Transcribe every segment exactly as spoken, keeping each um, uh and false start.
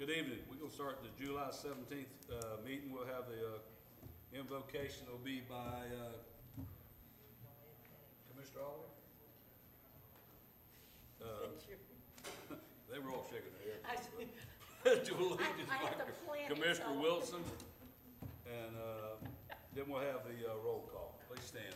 Good evening. We're gonna start the July seventeenth, uh, meeting. We'll have the, uh, invocation will be by, uh, Commissioner Oliver? Uh, they were all shaking their heads. Julie, I- just I have like to plan it, Commissioner so- Wilson, and, uh, then we'll have the, uh, roll call. Please stand.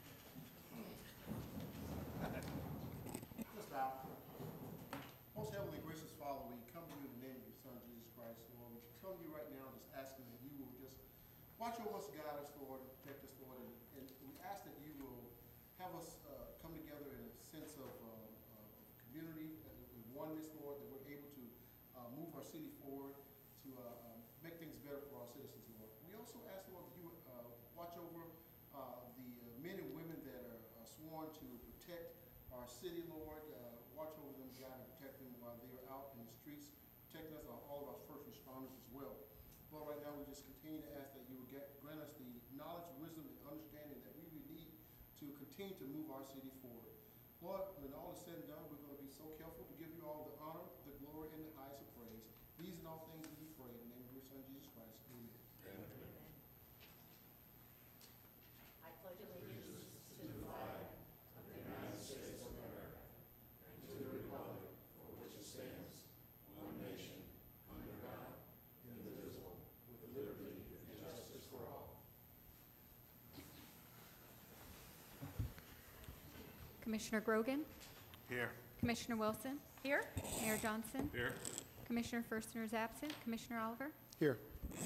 Let's bow. Most heavenly gracious Father, we come to you in the name of your Son, Jesus Christ, Lord. We come to you right now just asking that you will just watch over us, guide us, Lord, and protect us, Lord. And, and we ask that you will have us uh, come together in a sense of, uh, of community, and in oneness, Lord, that we're able to uh, move our city forward, to uh, um, make things better for our citizens, Lord. We also ask, Lord, that you would uh, watch over uh, the uh, men and women that are uh, sworn to protect our city, Lord. Uh, watch over them, God, and protect them while they are out in the streets, protecting us, uh, all of our first responders as well. Lord, right now we just continue to ask that you would get, grant us the knowledge, wisdom, and understanding that we would need to continue to move our city forward. Lord, when all is said and done, we're going to be so careful to give you all the honor, the glory, and the highest of praise. These and all things we pray in the name of your Son, Jesus Christ. Amen. Amen. I pledge allegiance to the flag of the United States of America and to the republic for which it stands, one nation, under God, indivisible, with liberty and justice for all. Commissioner Grogan? Here. Commissioner Wilson? Here. Mayor Johnson? Here. Commissioner Furstener is absent. Commissioner Oliver? Here.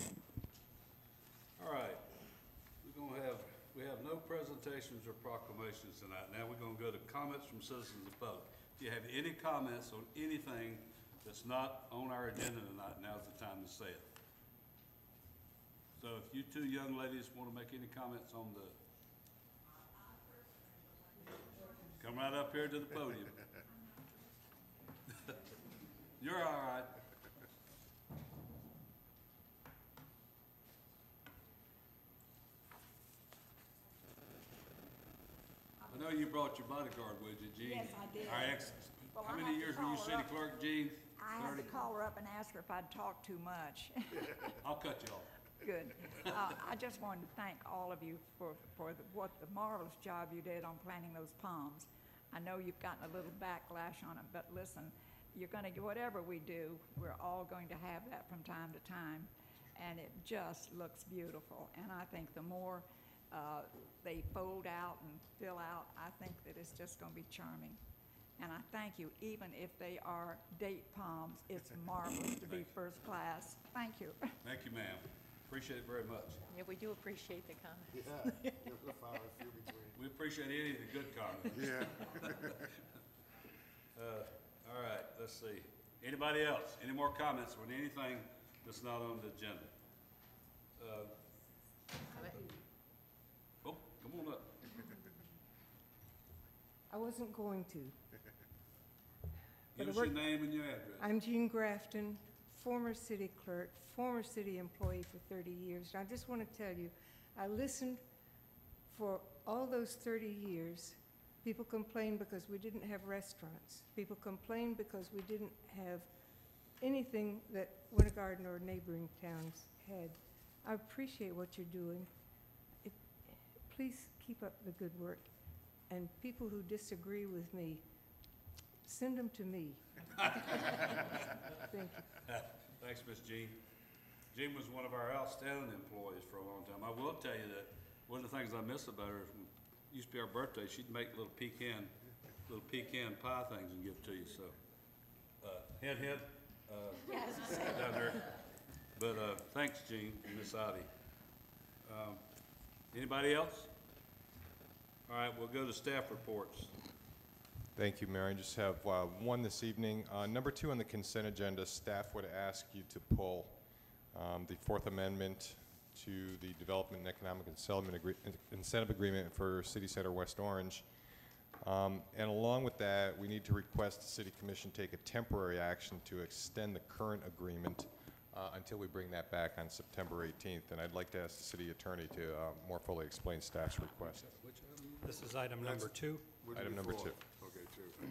All right, we're gonna have, we have no presentations or proclamations tonight. Now we're gonna go to comments from citizens of the public. If you have any comments on anything that's not on our agenda tonight, now's the time to say it. So if you two young ladies wanna make any comments on the, come right up here to the podium. You're all right. I know you brought your bodyguard with you, Jean. Yes, I did. Our ex, Well, how I many have to years were you call her city up. clerk, Jean? I had to thirty? call her up and ask her if I'd talked too much. I'll cut you off. Good. Uh, I just wanted to thank all of you for, for the, what the marvelous job you did on planting those palms. I know you've gotten a little backlash on it, but listen, you're gonna, whatever we do, we're all going to have that from time to time. And it just looks beautiful. And I think the more uh, they fold out and fill out, I think that it's just gonna be charming. And I thank you, even if they are date palms, it's marvelous to be first class. Thank you. Thank you, ma'am. Appreciate it very much. Yeah, we do appreciate the comments. Yeah. There's a fire and few between. We appreciate any of the good comments. Yeah. Uh, all right, let's see. Anybody else? Any more comments on anything that's not on the agenda? Uh, oh, come on up. I wasn't going to. But Give I us your work- name and your address. I'm Jean Grafton, former city clerk, former city employee for thirty years. And I just want to tell you, I listened for all those thirty years. People complained because we didn't have restaurants. People complained because we didn't have anything that Winter Garden or neighboring towns had. I appreciate what you're doing. It, please keep up the good work. And people who disagree with me, send them to me. Thank you. Thanks, Miss Jean. Jean was one of our outstanding employees for a long time. I will tell you that one of the things I miss about her is when it used to be our birthday, she'd make little pecan, little pecan pie things and give to you, so. Uh, hint, hint, uh, down there. But, uh, thanks, Jean, and Miss Ivy. Um, anybody else? All right, we'll go to staff reports. Thank you, Mayor. I just have uh, one this evening. Uh, Number two on the consent agenda, staff would ask you to pull um, the Fourth Amendment to the Development and Economic and Settlement Agree- Incentive Agreement for City Center West Orange. Um, And along with that, we need to request the City Commission take a temporary action to extend the current agreement uh, until we bring that back on September eighteenth. And I'd like to ask the City Attorney to uh, more fully explain staff's request. Which, um, This is item number two. Item number two. Okay, two.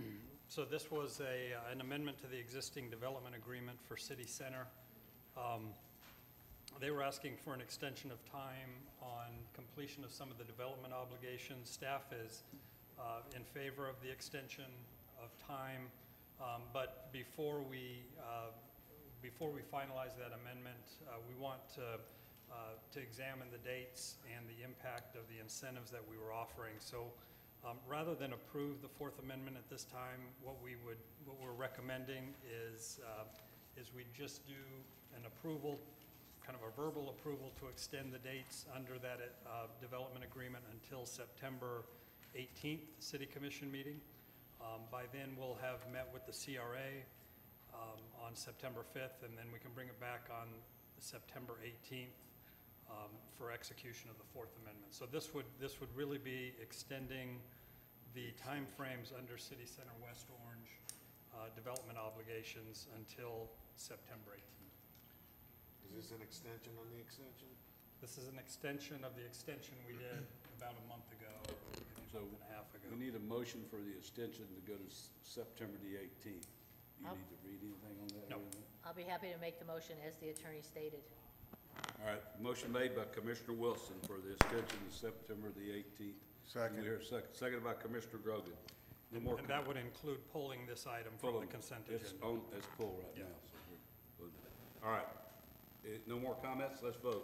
So this was a, uh, an amendment to the existing development agreement for City Center. Um, They were asking for an extension of time on completion of some of the development obligations. Staff is uh, in favor of the extension of time, um, but before we, uh, before we finalize that amendment, uh, we want to, uh, to examine the dates and the impact of the incentives that we were offering. So um, rather than approve the Fourth Amendment at this time, what we would, what we're recommending is, uh, is we just do an approval, kind of a verbal approval to extend the dates under that uh, development agreement until September eighteenth City Commission meeting. Um, By then, we'll have met with the C R A um, on September fifth, and then we can bring it back on September eighteenth um, for execution of the Fourth Amendment. So this would, this would really be extending the timeframes under City Center West Orange uh, development obligations until September eighteenth. Is this an extension on the extension? This is an extension of the extension we did about a month ago, maybe a So month and a half ago. We need a motion for the extension to go to S- September the eighteenth. You I'll- need to read anything on that? No. or anything? I'll be happy to make the motion as the attorney stated. All right, motion made by Commissioner Wilson for the extension to September the eighteenth. Second. We hear a second, seconded by Commissioner Grogan. No more. And that would include pulling this item from the consent It's agenda. on, it's full right Yeah. now, so we're, we're- all right. Eh, No more comments, let's vote.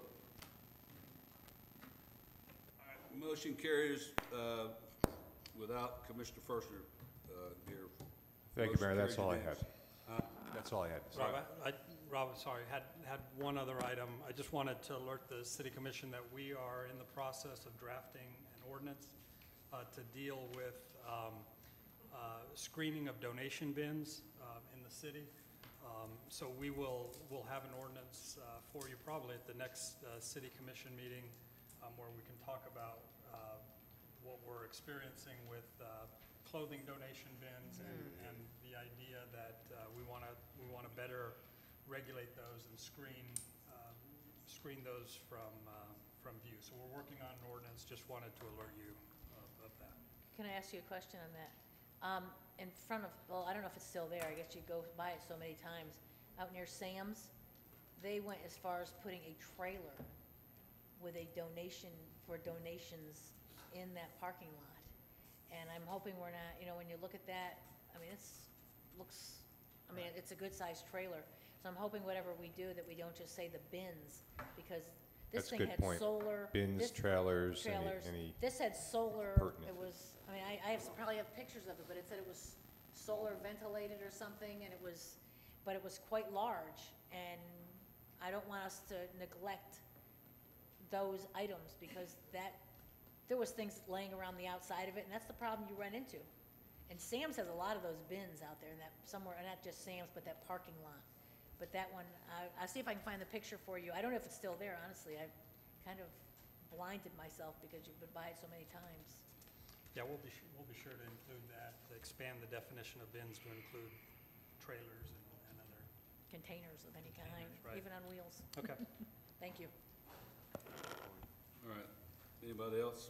All right, motion carries, uh, without Commissioner Ferstner, uh, here. Thank you, Mayor, Motion that's all I carries had. unanimous. That's all I had. Rob, I, I- Rob, sorry, had, had one other item. I just wanted to alert the city commission that we are in the process of drafting an ordinance uh, to deal with um, uh, screening of donation bins um, in the city. Um, So we will, we'll have an ordinance uh, for you probably at the next uh, city commission meeting um, where we can talk about uh, what we're experiencing with uh, clothing donation bins and, and the idea that uh, we want to, we want to better regulate those and screen, uh, screen those from, uh, from view. So we're working on an ordinance, just wanted to alert you of, of that. Can I ask you a question on that? Um, in front of, well, I don't know if it's still there, I guess you go by it so many times. Out near Sam's, they went as far as putting a trailer with a donation, for donations in that parking lot. And I'm hoping we're not, you know, when you look at that, I mean, it's, looks, I mean, it's a good-sized trailer. So I'm hoping whatever we do, that we don't just say the bins, because this That's a thing good had point. solar. Bins, this- trailers, any, trailers. any, This had solar, pertinent. it was, I mean, I, I have, probably have pictures of it, but it said it was solar ventilated or something, and it was, but it was quite large, and I don't want us to neglect those items, because that, there was things laying around the outside of it, and that's the problem you run into. And Sam's has a lot of those bins out there, and that, somewhere, and not just Sam's, but that parking lot. But that one, I, I'll see if I can find the picture for you. I don't know if it's still there, honestly. I kind of blinded myself because you've been by it so many times. Yeah, we'll be, su- we'll be sure to include that, to expand the definition of bins to include trailers and, and other. Containers of any kind, Containers, right. even on wheels. Okay. Thank you. All right, anybody else?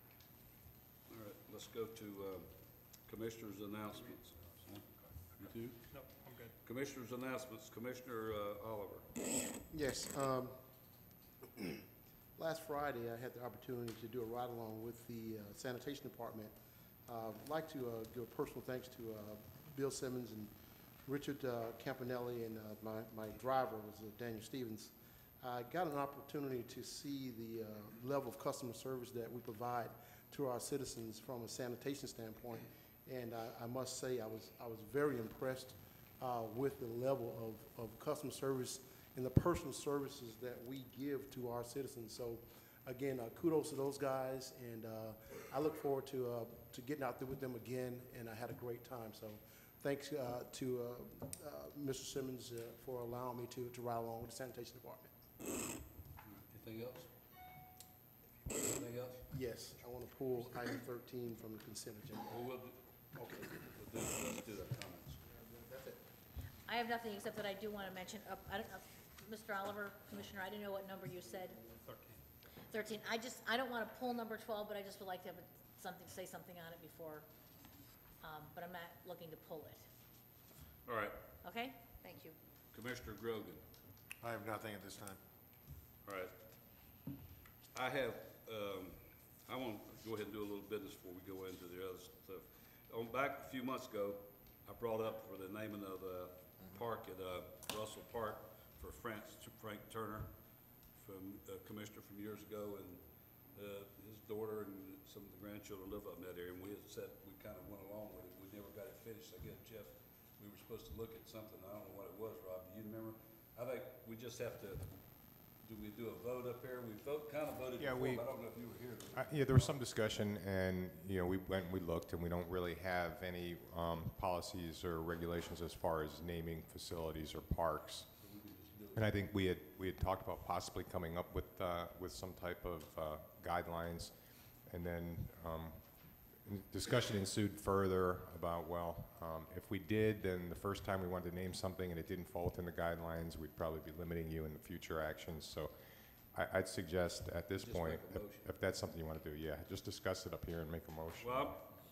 All right, let's go to um, Commissioners' announcements. Huh? You too? No, I'm good. Commissioners' announcements, Commissioner uh, Oliver. Yes, um, last Friday, I had the opportunity to do a ride-along with the uh, sanitation department. Uh, I'd like to uh, give a personal thanks to uh, Bill Simmons and Richard uh, Campanelli, and uh, my, my driver was uh, Daniel Stevens. I got an opportunity to see the uh, level of customer service that we provide to our citizens from a sanitation standpoint, and I, I must say I was, I was very impressed uh, with the level of, of customer service and the personal services that we give to our citizens. So again, uh, kudos to those guys, and uh, I look forward to, uh, to getting out there with them again, and I had a great time. So thanks uh, to uh, uh, Mister Simmons uh, for allowing me to, to ride along with the sanitation department. Anything else? Anything else? Yes, I want to pull item thirteen from the consent agenda. Well, we'll, do- Okay, we'll do, let's do that comments. that's it. I have nothing except that I do want to mention, uh, I don't know, Mister Oliver, Commissioner, I didn't know what number you said. Thirteen. Thirteen. I just, I don't want to pull number twelve, but I just would like to have a- something, say something on it before, um, but I'm not looking to pull it, All right, okay? Thank you. Commissioner Grogan. I have nothing at this time. All right. I have, um, I want to go ahead and do a little business before we go into the other stuff. On back a few months ago, I brought up for the naming of the park at, uh, Russell Park for France, Frank Turner, from, uh, commissioner from years ago, and, uh, his daughter and some of the grandchildren live up in that area, and we had said, we kind of went along with it. We never got it finished. I guess, Jeff, we were supposed to look at something. I don't know what it was, Rob. Do you remember? I think we just have to, do we do a vote up here? We vote, kind of voted Yeah, before, we- but I don't know if you were here. Uh, Yeah, there was some discussion, and, you know, we went, and we looked, and we don't really have any um, policies or regulations as far as naming facilities or parks. And I think we had, we had talked about possibly coming up with, uh, with some type of uh, guidelines, and then um, discussion ensued further about, well, um, if we did, then the first time we wanted to name something and it didn't fall within the guidelines, we'd probably be limiting you in the future actions. So I, I'd suggest at this Just point, make a if, motion. if that's something you want to do, yeah, just discuss it up here and make a motion. Well,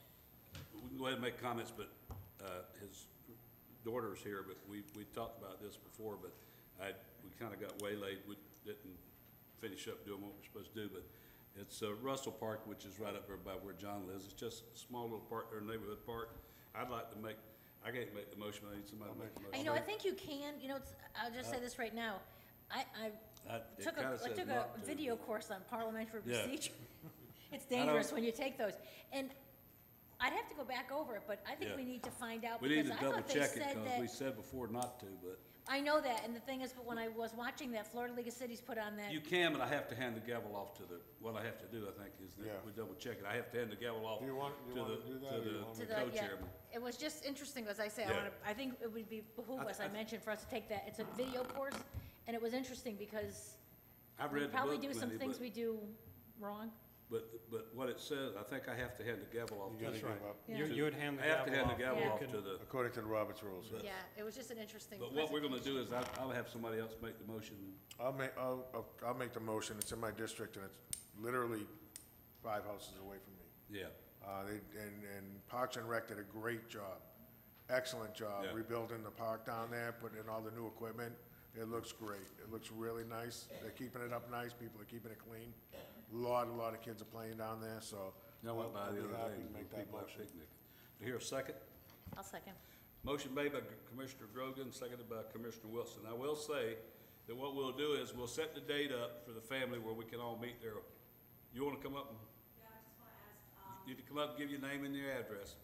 we can go ahead and make comments, but uh, his daughter's here, but we, we talked about this before, but I, we kind of got waylaid. We didn't finish up doing what we're supposed to do, but it's uh, Russell Park, which is right up there by where John lives. It's just a small little park there, neighborhood park. I'd like to make, I can't make the motion, but I need somebody to make the motion. You know, I think you can, you know, it's, I'll just say this right now. I, I I- it took a, kinda I says took a not to, video but- course on parliamentary Yeah. procedure. It's dangerous when you take those. And I'd have to go back over it, but I think Yeah. we need to find out, We need because to I double thought they check it, said because we that, said before not to, but I know that, and the thing is, but when I was watching that, Florida League of Cities put on that, you can, but I have to hand the gavel off to the, what I have to do, I think, is that Yeah. we double check it. I have to hand the gavel off Do you want- to you wanna the, do that, to or you the want to the the, yeah. co-chairman. It was just interesting, as I say, I Yeah. wanna, I think it would be behoove I- us, I I- mentioned, for us to take that, it's a video course, and it was interesting because I've we read the probably book, do some Wendy, things but, we do wrong. but, but what it says, I think I have to hand the gavel off You to gotta the. give up, Yeah. You, you would hand the I have to hand gavel the off. gavel Yeah. off You to can- the, according to the Roberts rules. Yeah, it was just an interesting but what we're gonna do presentation. is I, I'll have somebody else make the motion. I'll make, I'll, I'll- I'll make the motion. It's in my district, and it's literally five houses away from me. Yeah, Uh, they, and, and Parks and Rec did a great job, excellent job Yeah. rebuilding the park down there, putting in all the new equipment. It looks great. It looks really nice. They're keeping it up nice. People are keeping it clean. Lot, a lot of kids are playing down there, so. I went by I'll the be other happy day, to and make there were that people out motion. picnicking. Do you hear a second? I'll second. Motion made by Commissioner Grogan, seconded by Commissioner Wilson. I will say that what we'll do is we'll set the date up for the family where we can all meet there. You wanna come up and? Yeah, I just wanna ask, You need to come up and give your name and your address.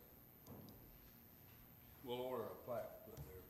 We'll order a plaque put there.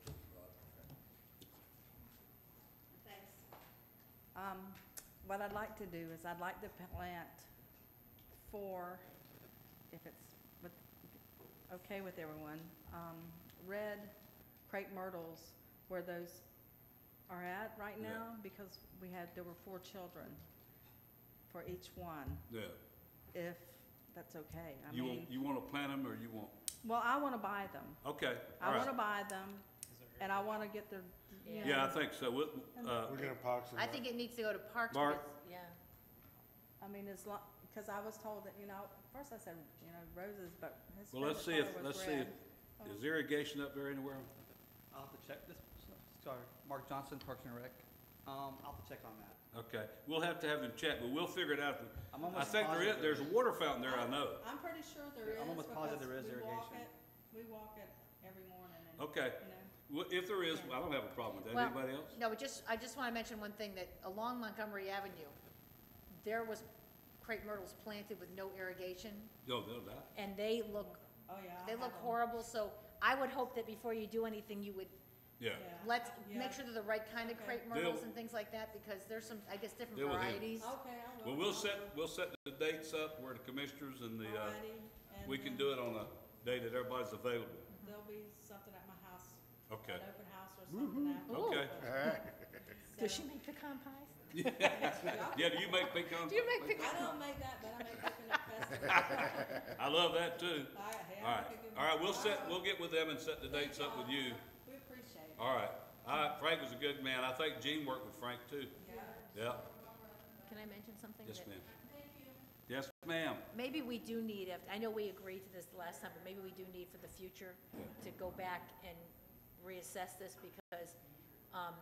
Thanks. Um, what I'd like to do is I'd like to plant four, if it's with, okay with everyone, um, red crepe myrtles where those are at right Yeah. now, because we had, there were four children for each one, Yeah. if that's okay. I You mean, want, you wanna plant them or you want, well, I wanna buy them. okay, I all wanna right. buy them, and I wanna get their, you know. Yeah, I think so. We'll, uh, We're gonna Parks and I Rec. think it needs to go to Parks, Mark? because, yeah. I mean, as long, because I was told that, you know, first I said, you know, roses, but his well, let's see favorite if, color was let's see if, red. is irrigation up there anywhere? I'll have to check this, sorry, Mark Johnson, Parks and Rec. Um, I'll have to check on that. Okay, we'll have to have them check, but we'll figure it out. I'm I almost think there is, positive there's a there water fountain there, I know. I'm pretty sure there is, I'm almost positive because there is we walk irrigation. it, we walk it every morning, and, Okay, you know. well, if there is, I don't have a problem with that. Well, Anybody else? No, but just, I just wanna mention one thing, that along Montgomery Avenue, there was crepe myrtles planted with no irrigation, No, no doubt. and they look, Oh, yeah. I they look have 'em. horrible, so I would hope that before you do anything, you would, Yeah. Yeah. let's, Yeah. make sure they're the right kind of Okay. crepe myrtles They'll- and things like that, because there's some, I guess, different Deal with him. varieties. Okay, I will. Well, we'll I'll set, do. we'll set the dates up where the commissioners and the, uh, Alrighty, and we can then do it on a day that everybody's available. There'll be something at my house, Okay, an open house or something after. okay. Does she make pecan pies? Yeah, do you make pecan? Do you make I pecan? don't make that, but I make coconut custard. I love that too. I- hey, I All right, make a good- all right, we'll set, we'll get with them and set the dates up with you. We appreciate it. All right. All right, Frank was a good man. I think Gene worked with Frank too. Yeah. Yeah, Can I mention something? yes, that- ma'am. Yes, ma'am. maybe we do need, a- I know we agreed to this the last time, but maybe we do need for the future to go back and reassess this because um,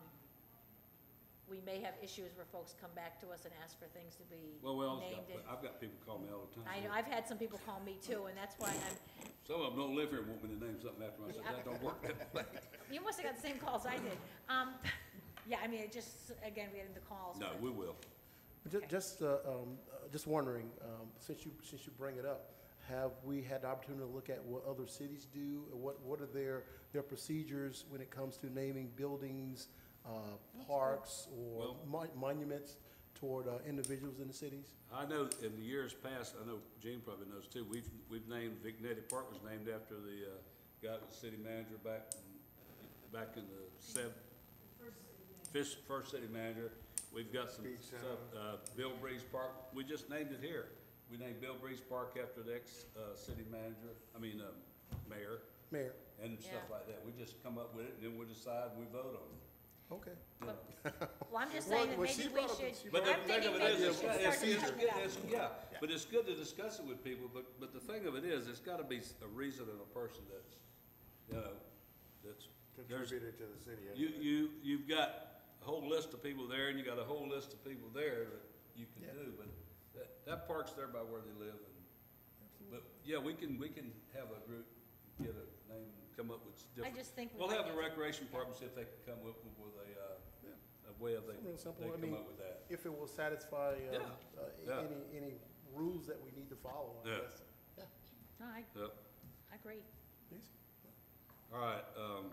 we may have issues where folks come back to us and ask for things to be Well, we always named. got, and- I've got people call me all the time. I know, I've had some people call me too, and that's why I'm, Some of them don't live here and want me to name something after them. I said, that don't work that way. you must have got the same calls I did. Um, Yeah, I mean, it just, again, we're getting the calls. No, but- we will. Ju- Okay. Just, uh, um, uh, just wondering, um, since you, since you bring it up, have we had the opportunity to look at what other cities do? and What, what are their, their procedures when it comes to naming buildings, uh, parks, or Well- mon- monuments toward uh, individuals in the cities? I know in the years past, I know Gene probably knows too, we've, we've named, Vignetti Park was named after the, uh, guy that was city manager back, in- back in the sev- First, first city manager. We've got some stuff, uh, Bill Breeze Park, we just named it here. We named Bill Breeze Park after the ex, uh, city manager, I mean, um, mayor, Mayor? and stuff Yeah. like that. We just come up with it, and then we decide, we vote on it. Okay. you know. Well, I'm just Well, saying that well, maybe she we brought up- should, she But the I'm thing thinking of it maybe is, we it's, should it's, start it's to good, cut it it's, yeah, but it's good to discuss it with people, but, but the thing of it is, it's gotta be a reason and a person that's, you know, that's, there's, Contributed to the city. you, you, you've got a whole list of people there, and you got a whole list of people there that you can Yeah. do, but that, that park's there by where they live, and, but, yeah, we can, we can have a group, get a name, and come up with I different. just think. we We'll might have the need to- recreation department, see if they can come up with, with a, uh, a way of they, Real simple. they I come mean, up with that. If it will satisfy, uh, Yeah. uh, Yeah. any, any rules that we need to follow, I Yeah. guess. Yeah. No, I, Yep. I agree. Easy. All right, um,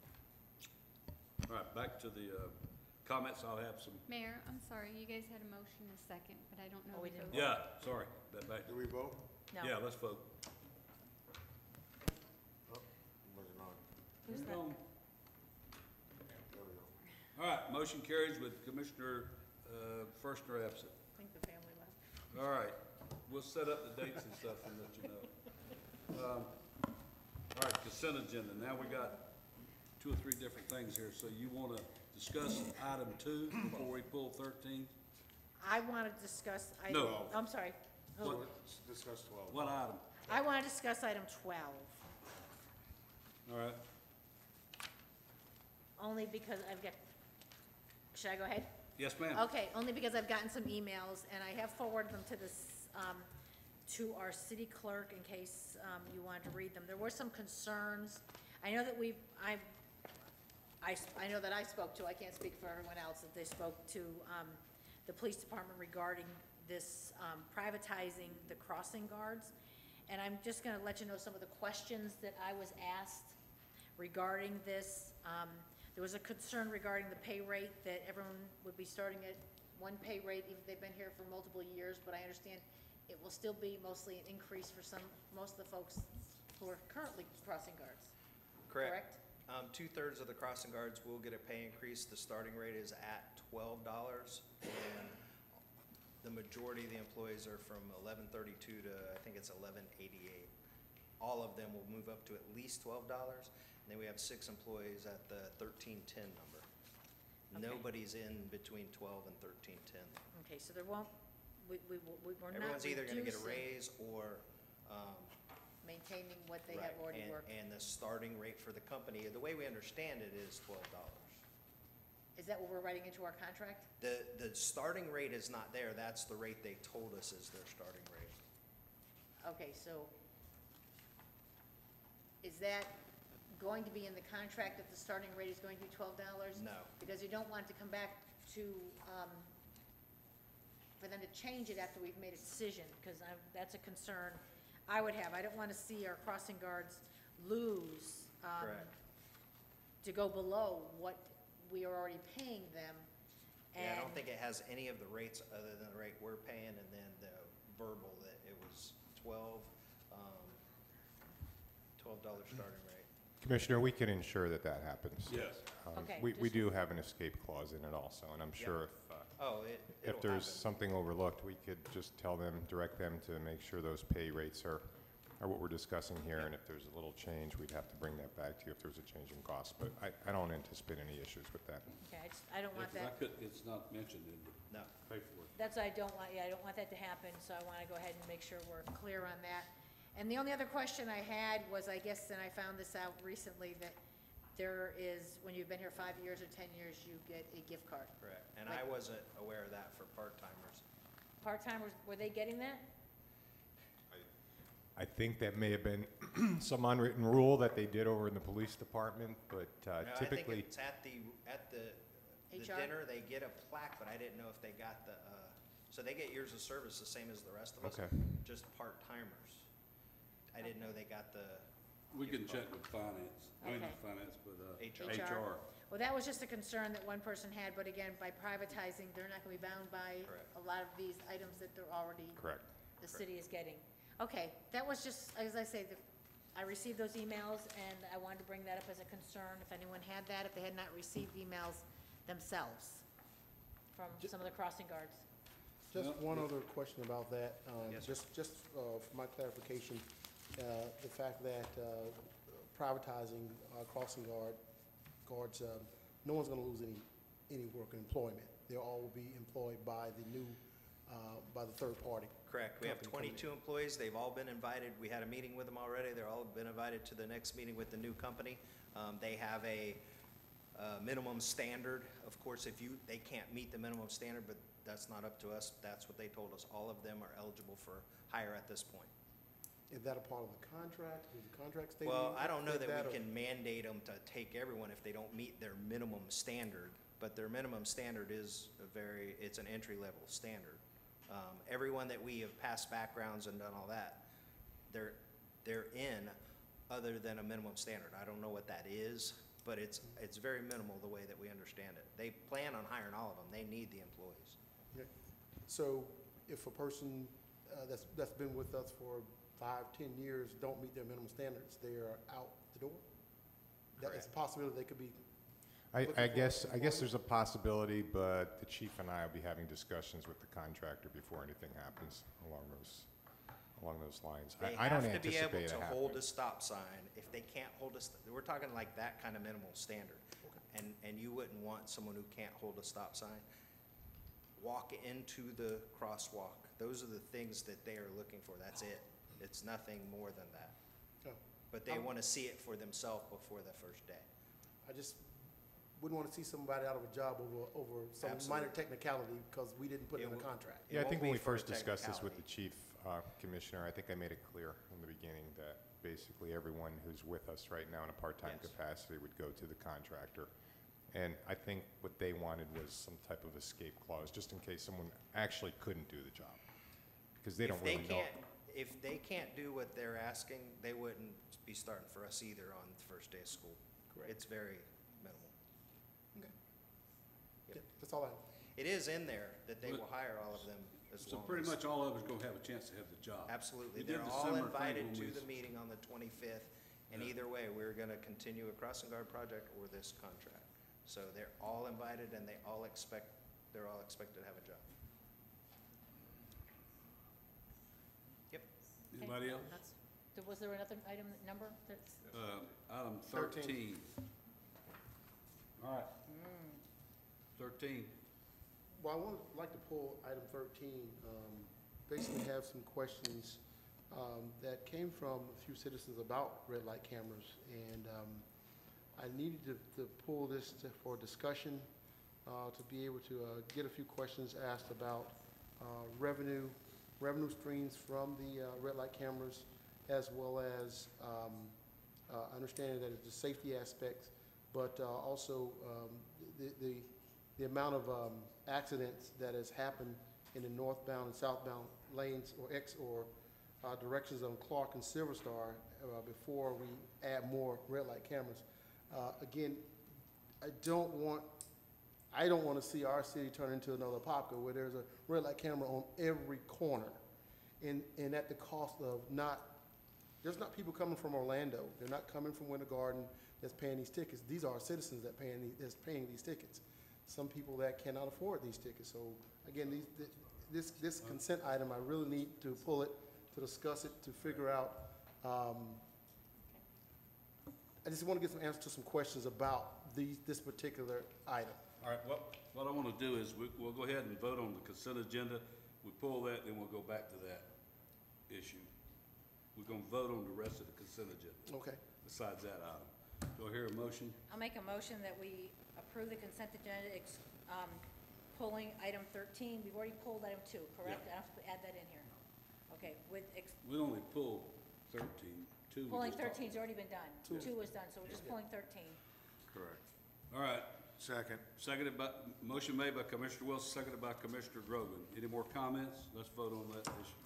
all right, back to the, uh, comments, I'll have some, Mayor, I'm sorry, you guys had a motion a second, but I don't know Oh, we the didn't vote. yeah, sorry, that back, Do we vote? No. yeah, let's vote. Oh, wasn't on. Who's that? Go. There we go. All right, motion carries with Commissioner, uh, Firstner absent. I think the family left. All right, we'll set up the dates and stuff and let you know. Um, all right, consent agenda, now we got two or three different things here, so you wanna discuss item two before we pull thirteen? I want to discuss item. No. I'm sorry. Oh, What, Let's discuss twelve. what item? I want to discuss item twelve, All right, only because I've got, should I go ahead? yes, ma'am. Okay, only because I've gotten some emails, and I have forwarded them to this, um, to our city clerk in case, um, you wanted to read them. There were some concerns. I know that we've, I, I, s- I know that I spoke to, I can't speak for everyone else, that they spoke to, um, the police department regarding this, um, privatizing the crossing guards. And I'm just gonna let you know some of the questions that I was asked regarding this. Um, there was a concern regarding the pay rate, that everyone would be starting at one pay rate, even if they've been here for multiple years, but I understand it will still be mostly an increase for some, most of the folks who are currently crossing guards, correct? Um, two-thirds of the crossing guards will get a pay increase. The starting rate is at twelve dollars, and the majority of the employees are from eleven thirty-two to, I think it's eleven eighty-eight. All of them will move up to at least twelve dollars, and then we have six employees at the thirteen ten number. Okay. Nobody's in between twelve and thirteen ten. Okay, so there won't, we, we, we- we're not Everyone's either gonna get a reducing, raise or, um, maintaining what they right, have already and- worked. And the starting rate for the company, the way we understand it, is twelve dollars. Is that what we're writing into our contract? The, the starting rate is not there, that's the rate they told us is their starting rate. Okay, so is that going to be in the contract that the starting rate is going to be twelve dollars? No. Because you don't want it to come back to, um, for them to change it after we've made a decision, because I'm, that's a concern I would have. I don't want to see our crossing guards lose, um, Correct. to go below what we are already paying them. Yeah, I don't And- think it has any of the rates other than the rate we're paying, and then the verbal that it was twelve, um, twelve dollar starting rate. Commissioner, we can ensure that that happens. Yes. Um, Okay, We, we just- do have an escape clause in it also, and I'm Yeah. sure if, uh, Oh, it, if it'll there's happen. something overlooked, we could just tell them, direct them to make sure those pay rates are are what we're discussing here, and if there's a little change, we'd have to bring that back to you if there's a change in cost, but I, I don't anticipate any issues with that. Okay, I just, I don't Yeah, want 'cause I that, could, it's not mentioned in the No. paperwork. that's what I don't want, yeah, I don't want that to happen, so I wanna go ahead and make sure we're clear on that. And the only other question I had was, I guess, and I found this out recently, that there is, when you've been here five years or ten years, you get a gift card. Correct. And I wasn't aware of that for part-timers. Part-timers, were they getting that? I think that may have been some unwritten rule that they did over in the police department, but uh, No, I typically, think it's at the, at the, the H R? dinner, they get a plaque, but I didn't know if they got the, uh, so they get years of service the same as the rest of us. Okay. Just part-timers. I didn't know they got the We can check with finance, I mean, Okay. not finance, but, uh, H R. H R. Well, that was just a concern that one person had, but again, by privatizing, they're not gonna be bound by Correct. a lot of these items that they're already, correct. the city is getting. Okay, that was just, as I say, the, I received those emails, and I wanted to bring that up as a concern, if anyone had that, if they had not received emails themselves from some of the crossing guards. Just Yep. one other question about that, um, Yes, sir. just, just, uh, for my clarification, uh, the fact that, uh, privatizing, uh, crossing guard, guards, um, no one's gonna lose any, any work and employment. They all will be employed by the new, uh, by the third party. Correct. We have company coming in. twenty-two employees. They've all been invited. We had a meeting with them already. They're all been invited to the next meeting with the new company. Um, they have a, uh, minimum standard. Of course, if you, they can't meet the minimum standard, but that's not up to us. That's what they told us. All of them are eligible for hire at this point. Is that a part of the contract? Does the contract state? Well, I don't know that or- we can mandate them to take everyone if they don't meet their minimum standard, but their minimum standard is a very, it's an entry-level standard. Um, everyone that we have passed backgrounds and done all that, they're, they're in other than a minimum standard. I don't know what that is, but it's, it's very minimal the way that we understand it. They plan on hiring all of them. They need the employees. Okay. So if a person, uh, that's, that's been with us for five, ten years, don't meet their minimum standards, they are out the door? That is a possibility they could be, I, Looking I for guess, I guess employment? there's a possibility, but the chief and I will be having discussions with the contractor before anything happens along those, along those lines. They I, I don't have to be able anticipate it to hold happening. a stop sign. If they can't hold a, st- we're talking like that kind of minimal standard. And, and you wouldn't want someone who can't hold a stop sign. Walk into the crosswalk. Those are the things that they are looking for. That's it. It's nothing more than that. oh, But they Um, want to see it for themselves before the first day. I just wouldn't want to see somebody out of a job over, over some minor Absolutely. technicality because we didn't put it It in the will- contract. It Yeah, I won't think when be we for a first discussed this with the technicality. chief uh, commissioner, I think I made it clear in the beginning that basically everyone who's with us right now in a part-time Yes. capacity would go to the contractor. And I think what they wanted was some type of escape clause, just in case someone actually couldn't do the job. Because they don't If they really know. can't, if they can't do what they're asking, they wouldn't be starting for us either on the first day of school. Correct. It's very minimal. Okay. Yep. Yeah, that's all I have. It is in there that they But- will hire all of them as So long pretty as- much all of us gonna have a chance to have the job. Absolutely. We did They're the all summer thing invited when to we the s- meeting on the twenty-fifth, and Yeah. either way, we're gonna continue a crossing guard project or this contract. So they're all invited and they all expect, they're all expected to have a job. Yep. Okay, Anybody else? that's- th- Was there another item, number that's, Uh, item Thirteen. thirteen. All right, thirteen. Well, I would like to pull item thirteen, um, basically have some questions, um, that came from a few citizens about red light cameras. And, um, I needed to, to pull this to, for discussion, uh, to be able to, uh, get a few questions asked about, uh, revenue, revenue streams from the, uh, red light cameras, as well as, um, uh, understanding that it's the safety aspects, but, uh, also, um, the, the, the amount of, um, accidents that has happened in the northbound and southbound lanes or X or, uh, directions on Clark and Silver Star, uh, before we add more red light cameras. Uh, again, I don't want, I don't want to see our city turn into another Apopka where there's a red light camera on every corner. And, and at the cost of not, there's not people coming from Orlando. They're not coming from Winter Garden that's paying these tickets. These are citizens that paying, the- that's paying these tickets. Some people that cannot afford these tickets. So again, these, th- this, this consent item, I really need to pull it, to discuss it, to figure out Um, I just want to get some answers to some questions about these, this particular item. All right, what, what I want to do is, we, we'll go ahead and vote on the consent agenda. We pull that, then we'll go back to that issue. We're gonna vote on the rest of the consent agenda, Okay. besides that item. Do I hear a motion? I'll make a motion that we approve the consent agenda, ex- um, pulling item thirteen. We've already pulled item two, correct? I have to add that in here. Okay, with, ex- We only pulled thirteen, two. we pulling just talked thirteen's already been done. Two. Two was done, so we're just pulling thirteen. Correct. All right, Second. seconded by, motion made by Commissioner Wilson, seconded by Commissioner Grogan. Any more comments? Let's vote on that issue.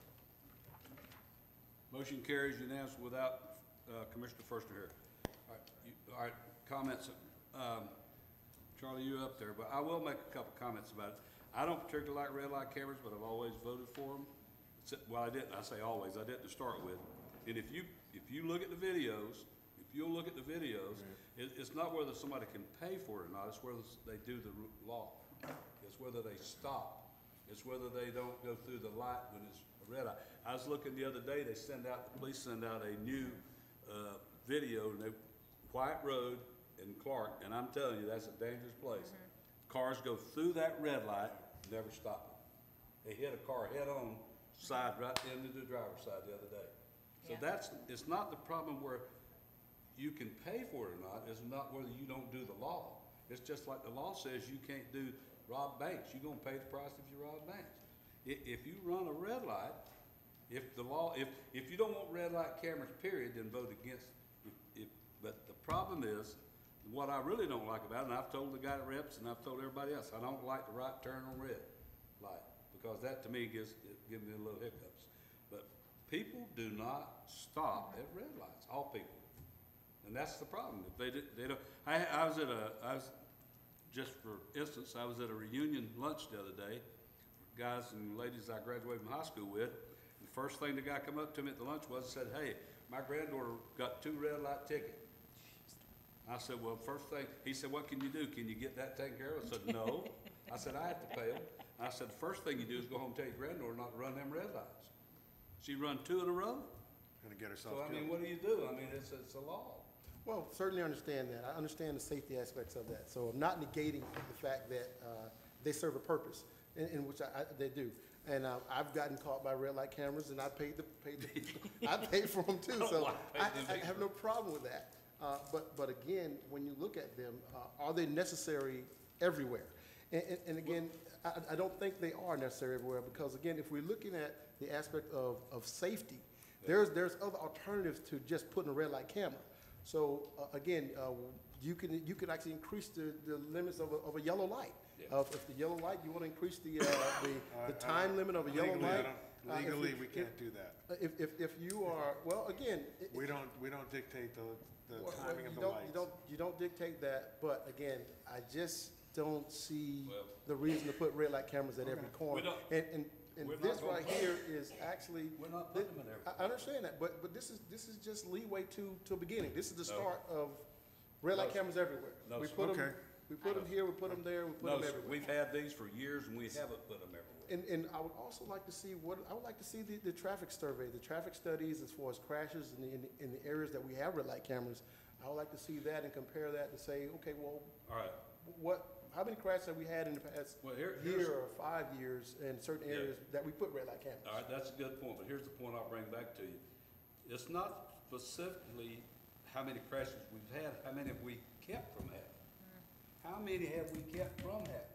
Motion carries unanimous without uh, Commissioner Forster here. All right, you, all right, comments. Um, Charlie, you up there, but I will make a couple comments about it. I don't particularly like red light cameras, but I've always voted for them. Well, I didn't, I say always, I didn't to start with. And if you, if you look at the videos, if you'll look at the videos, it, it's not whether somebody can pay for it or not, it's whether they do the ru- law. It's whether they stop. It's whether they don't go through the light when it's a red light. I was looking the other day, they send out, the police send out a new, uh, video, and they, White Road in Clark, and I'm telling you, that's a dangerous place. Cars go through that red light, never stop them. They hit a car head-on, side right into the driver's side the other day. So Yeah. that's, it's not the problem where you can pay for it or not, it's not whether you don't do the law. It's just like the law says you can't do, rob banks, you're gonna pay the price if you rob banks. I- if you run a red light, if the law, if, if you don't want red light cameras, period, then vote against it. If, but the problem is, what I really don't like about it, and I've told the guy that reps, and I've told everybody else, I don't like the right turn on red light, because that to me gives, it gives me a little hiccups. But people do not stop at red lights, all people. And that's the problem. If they did, they don't, I, I was at a, I was, just for instance, I was at a reunion lunch the other day, guys and ladies I graduated from high school with. The first thing the guy come up to me at the lunch was and said, hey, my granddaughter got two red light tickets. I said, well, first thing, he said, what can you do? Can you get that taken care of? I said, no. I said, I have to pay them. I said, the first thing you do is go home and tell your granddaughter not to run them red lights. She run two in a row. Gonna get herself So, I mean, killed. what do you do? I mean, it's, it's a law. Well, certainly understand that. I understand the safety aspects of that. So I'm not negating the fact that uh, they serve a purpose, in, in which I, I, they do. And uh, I've gotten caught by red light cameras, and I paid the, paid the, I paid for them too. So I, I have no problem with that. Uh, but, but again, when you look at them, uh, are they necessary everywhere? And, and, and again, I, I don't think they are necessary everywhere, because again, if we're looking at the aspect of, of safety, there's, there's other alternatives to just putting a red light camera. So uh, again, uh, you can, you can actually increase the, the limits of a, of a yellow light. Yeah. Uh, if the yellow light, you want to increase the, uh, the, Uh, the I time don't- limit of a yellow legally, I light. don't- uh, if Legally, we- we can't do that. uh, If, if, if you are, well, again. it- We don't, we don't dictate the, the well, timing you of the don't- lights. You don't, you don't dictate that, but again, I just don't see Well- the reason to put red light cameras at every corner. We don't- And, and, and we're not this gonna right put- here is actually. We're not putting them in every I, I understand that, but, but this is, this is just leeway to, to beginning. This is the No. start of red light No, sir. cameras everywhere. No, We sir. put 'em- Okay. We put them here, we put them there, we put No, them sir, everywhere. we've had these for years, and we haven't put them everywhere. And, and I would also like to see what, I would like to see the, the traffic survey, the traffic studies as far as crashes in the, in the, in the areas that we have red light cameras. I would like to see that and compare that to say, okay, well, All right, what, how many crashes have we had in the past well, here, here's, year or five years in certain Yeah. areas that we put red light cameras? all right, that's a good point, but here's the point I'll bring back to you. It's not specifically how many crashes we've had, how many have we kept from having? How many have we kept from having?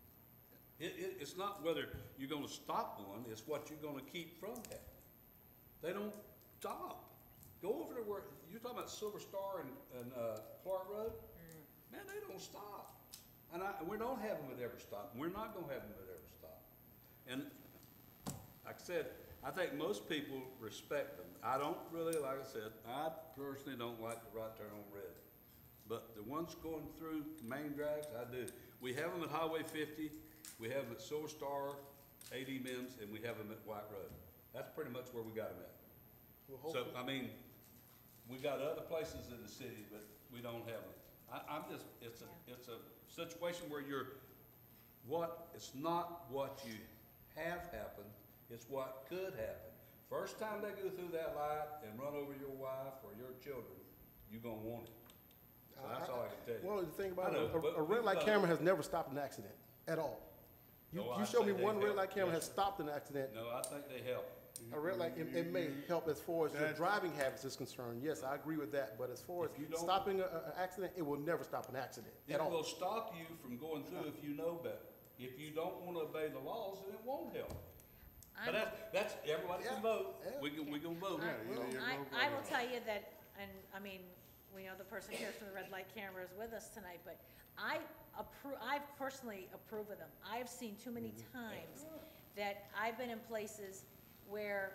It, it, it's not whether you're gonna stop one, it's what you're gonna keep from having. They don't stop. Go over to where, you're talking about Silver Star and, and, uh, Clark Road? Man, they don't stop. And I, and we don't have them at every stop, and we're not gonna have them at every stop. And like I said, I think most people respect them. I don't really, like I said, I personally don't like the right turn on red. But the ones going through main drags, I do. We have them at Highway fifty, we have them at Silver Star, A D Mims, and we have them at White Road. That's pretty much where we got them at. Well, So, hopefully- I mean, we got other places in the city, but we don't have them. I, I'm just, it's a, it's a situation where you're, what, it's not what you have happened, it's what could happen. First time they go through that light and run over your wife or your children, you gonna want it. So that's all I can tell you. Well, the thing about I know, it, a- but a red we've light done camera it. has never stopped an accident at all. You, No, you I show me say they one red help. light camera Yes, has sir. stopped an accident. No, I think they help. A red light, it, it may help as far as your That's- driving habits is concerned. Yes, I agree with that. But as far as If you don't- stopping a, a- an accident, it will never stop an accident at It all. will stop you from going through if you know better. If you don't wanna obey the laws, then it won't help. But I'm- that's, that's, everybody can Yeah, vote. yeah. We can, we can vote. Yeah, you know, you're I, no I will problem. tell you that, and, I mean, we know the person here from the red light camera is with us tonight, but I approve, I personally approve of them. I've seen too many times that I've been in places where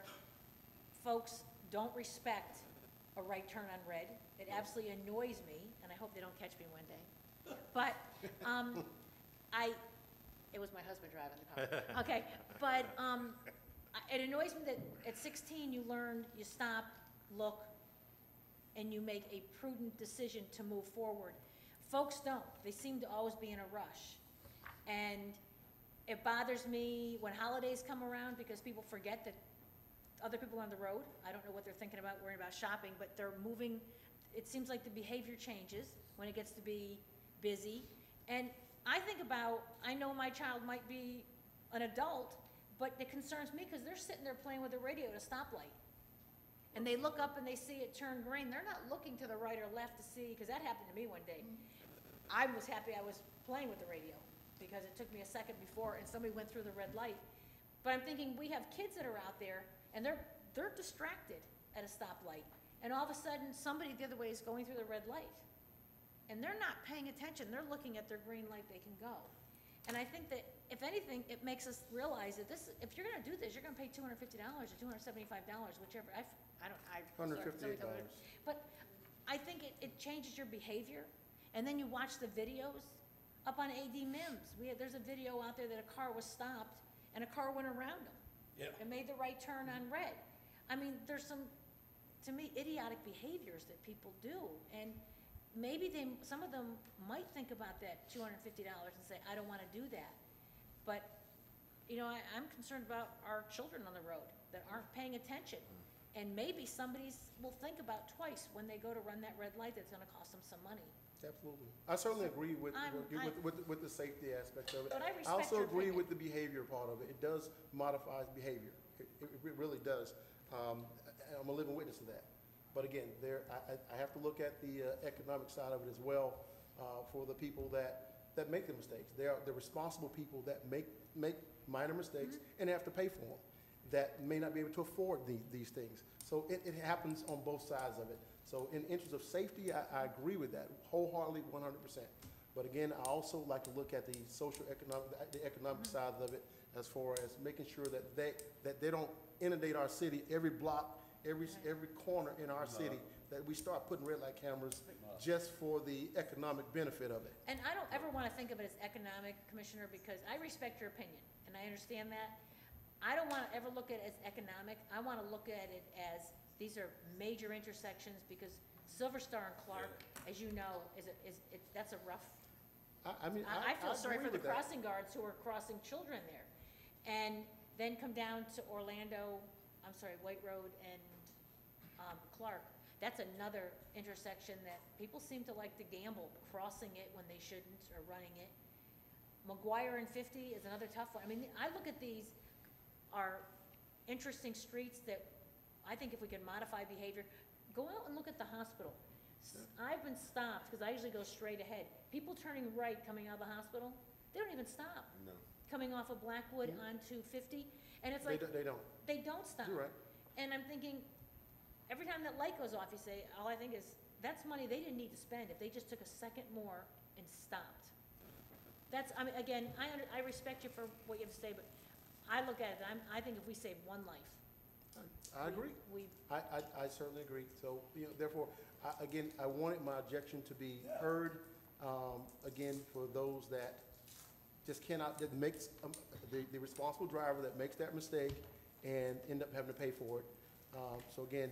folks don't respect a right turn on red. It absolutely annoys me, and I hope they don't catch me one day. But, um, I, it was my husband driving the car. Okay, but, um, I- it annoys me that at sixteen, you learn, you stop, look, and you make a prudent decision to move forward. Folks don't. They seem to always be in a rush. And it bothers me when holidays come around because people forget that other people are on the road. I don't know what they're thinking about, worrying about shopping, but they're moving. It seems like the behavior changes when it gets to be busy. And I think about, I know my child might be an adult, but it concerns me because they're sitting there playing with the radio at a stoplight. And they look up and they see it turn green. They're not looking to the right or left to see, because that happened to me one day. I was happy I was playing with the radio because it took me a second before and somebody went through the red light. But I'm thinking, we have kids that are out there and they're, they're distracted at a stoplight. And all of a sudden, somebody the other way is going through the red light. And they're not paying attention. They're looking at their green light they can go. And I think that, if anything, it makes us realize that this, if you're gonna do this, you're gonna pay two hundred fifty dollars or two hundred seventy-five dollars, whichever, I, I don't, I. one hundred fifty-eight dollars. But I think it, it changes your behavior, and then you watch the videos up on A D MIMS. We had, there's a video out there that a car was stopped, and a car went around them. Yeah. And made the right turn on red. I mean, there's some, to me, idiotic behaviors that people do, and maybe they, some of them might think about that two hundred fifty dollars and say, I don't wanna do that. But, you know, I, I'm concerned about our children on the road that aren't paying attention. And maybe somebody's will think about twice when they go to run that red light that's gonna cost them some money. Absolutely. I certainly agree with, I'm- with, I- with, with the safety aspect of it. But I respect also your agree opinion. with the behavior part of it. It does modify behavior. It, it it really does. Um, and I'm a living witness to that. But again, there, I, I- I have to look at the uh, economic side of it as well, uh, for the people that, that make the mistakes. They are the responsible people that make, make minor mistakes and have to pay for them, that may not be able to afford the, these things. So it, it happens on both sides of it. So in interest of safety, I, I agree with that wholeheartedly, one hundred percent. But again, I also like to look at the social economic, the economic side of it, as far as making sure that they, that they don't inundate our city, every block, every, every corner in our city, that we start putting red light cameras just for the economic benefit of it. And I don't ever wanna think of it as economic, Commissioner, because I respect your opinion, and I understand that. I don't wanna ever look at it as economic. I wanna look at it as, these are major intersections, because Silver Star and Clark, as you know, is, a- is, it, that's a rough. I, I mean, I, I feel sorry agree for the with that. crossing guards who are crossing children there. And then come down to Orlando, I'm sorry, White Road and, um, Clark. That's another intersection that people seem to like to gamble, crossing it when they shouldn't, or running it. McGuire and fifty is another tough one. I mean, I look at these, are interesting streets that I think if we can modify behavior, go out and look at the hospital. S- I've been stopped, because I usually go straight ahead. People turning right coming out of the hospital, they don't even stop. No, Coming off of Blackwood onto fifty, and it's they, like, don't- they don't. they don't stop. You're right. And I'm thinking, every time that light goes off, you say, all I think is, that's money they didn't need to spend if they just took a second more and stopped. That's, I mean, again, I under, I respect you for what you have to say, but I look at it, I'm, I think if we save one life. I agree. We, I, I, I certainly agree. So, you know, therefore, I, again, I wanted my objection to be heard, um, again, for those that just cannot, that makes, um, the, the responsible driver that makes that mistake and end up having to pay for it. Um, so again,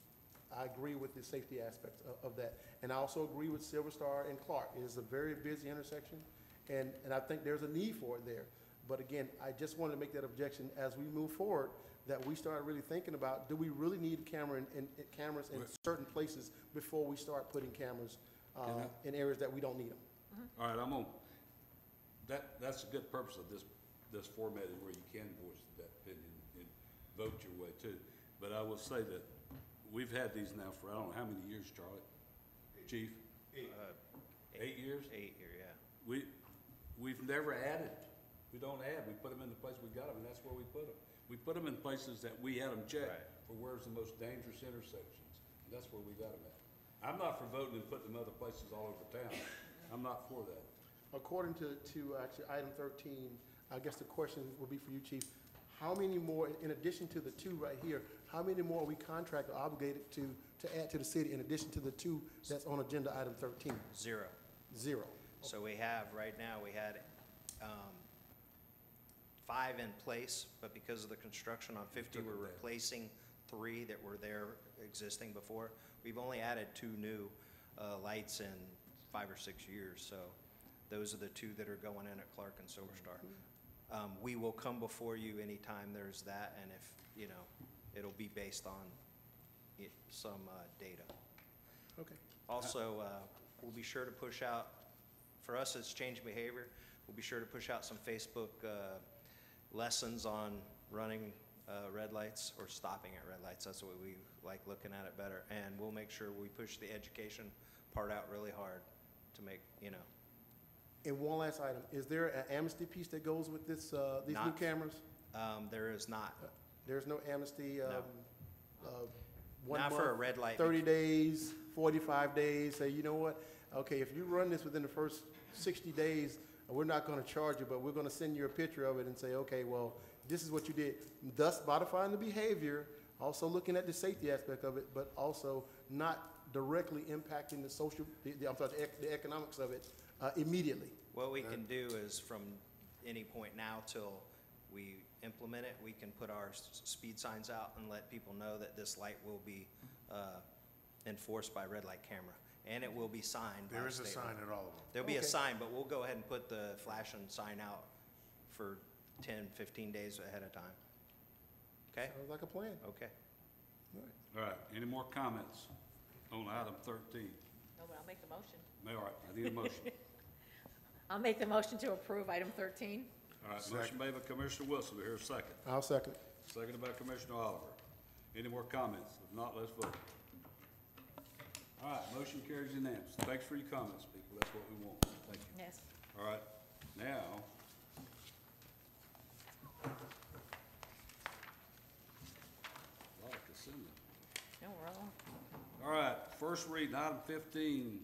I agree with the safety aspect of, of that. And I also agree with Silver Star and Clark. It is a very busy intersection, and, and I think there's a need for it there. But again, I just wanted to make that objection as we move forward, that we start really thinking about, do we really need camera in, in, in cameras in certain places before we start putting cameras, uh, Can in areas that we don't need them? All right, I'm on, that, that's a good purpose of this, this formatting where you can voice that opinion and vote your way too. But I will say that we've had these now for, I don't know how many years, Charlie? Chief? Uh, Eight years? Eight year, yeah. We, we've never added. We don't add. We put them in the place we got them, and that's where we put them. We put them in places that we had them checked Right. for where's the most dangerous intersections. And that's where we got them at. I'm not for voting and putting them other places all over town. I'm not for that. According to, to actually item thirteen, I guess the question would be for you, Chief. How many more, in addition to the two right here, how many more are we contracted or obligated to, to add to the city in addition to the two that's on agenda item thirteen? Zero. Zero. So we have, right now, we had um, five in place, but because of the construction on fifty, Took it we're down. replacing three that were there existing before. We've only added two new uh, lights in five or six years, so those are the two that are going in at Clark and Silver Star. Um, We will come before you anytime there's that, and if, you know, it'll be based on it- some uh, data. Okay. Also, uh, we'll be sure to push out, for us, it's change behavior. We'll be sure to push out some Facebook uh, lessons on running uh, red lights or stopping at red lights. That's what we like, looking at it better. And we'll make sure we push the education part out really hard to make, you know, And one last item, is there an amnesty piece that goes with this, uh, these new Not- cameras? um, there is not. There's no amnesty, um, uh, one Not for a month, red light. thirty days, forty-five days, say, you know what? Okay, if you run this within the first sixty days, we're not gonna charge you, but we're gonna send you a picture of it and say, okay, well, this is what you did. Thus modifying the behavior, also looking at the safety aspect of it, but also not directly impacting the social, the, the- I'm sorry, the ec- the economics of it, uh, immediately. What we can do is from any point now till we implement it, we can put our s- speed signs out and let people know that this light will be uh, enforced by red light camera. And it will be signed by There the is a state. sign at all of them. There'll be a Okay. sign, but we'll go ahead and put the flashing sign out for ten, fifteen days ahead of time. Okay? Sounds like a plan. Okay. All right, any more comments on item thirteen? No, but I'll make the motion. All right, I need a motion. I'll make the motion to approve item thirteen. All right, motion made by Commissioner Wilson, do I hear a second? I'll second. Seconded by Commissioner Oliver. Any more comments? If not, let's vote. All right, motion carries unanimously. Thanks for your comments, people, that's what we want. Thank you. Yes. All right, now. A lot of consent. No, we're all, All right, first reading, item fifteen.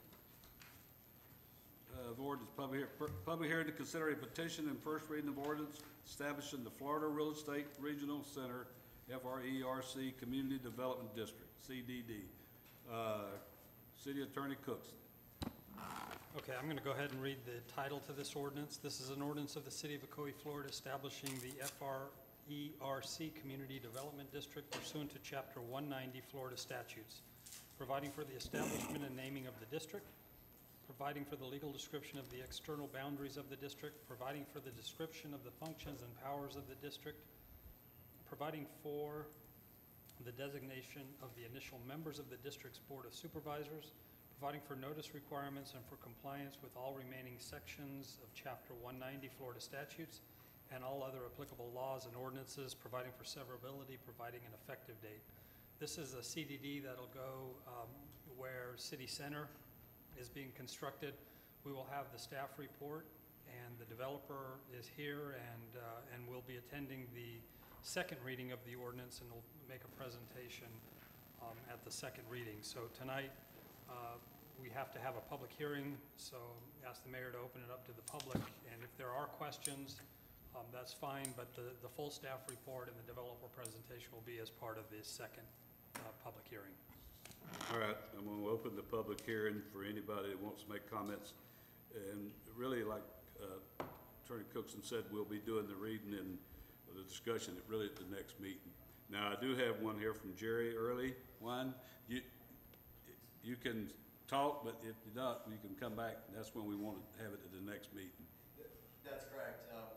Uh, of ordinance, public, hear- per- public hearing to consider a petition and first reading of ordinance establishing the Florida Real Estate Regional Center, F R E R C Community Development District, C D D. Uh, City Attorney Cookson. Okay, I'm going to go ahead and read the title to this ordinance. This is an ordinance of the City of Ocoee, Florida, establishing the F R E R C Community Development District pursuant to Chapter one ninety Florida statutes, providing for the establishment and naming of the district, providing for the legal description of the external boundaries of the district, providing for the description of the functions and powers of the district, providing for the designation of the initial members of the district's Board of Supervisors, providing for notice requirements and for compliance with all remaining sections of Chapter one ninety Florida statutes and all other applicable laws and ordinances, providing for severability, providing an effective date. This is a C D D that'll go um, where City Center is being constructed. We will have the staff report, and the developer is here, and, uh, and will be attending the second reading of the ordinance, and will make a presentation um, at the second reading. So tonight, uh, we have to have a public hearing, so ask the mayor to open it up to the public, and if there are questions, um, that's fine, but the, the full staff report and the developer presentation will be as part of the second uh, public hearing. All right, I'm going to open the public hearing for anybody that wants to make comments. And really, like uh, Attorney Cookson said, we'll be doing the reading and the discussion at really at the next meeting. Now, I do have one here from Jerry Early. One, you, you can talk, but if you don't, you can come back. That's when we want to have it at the next meeting. That's correct. Uh, we'll- We'll be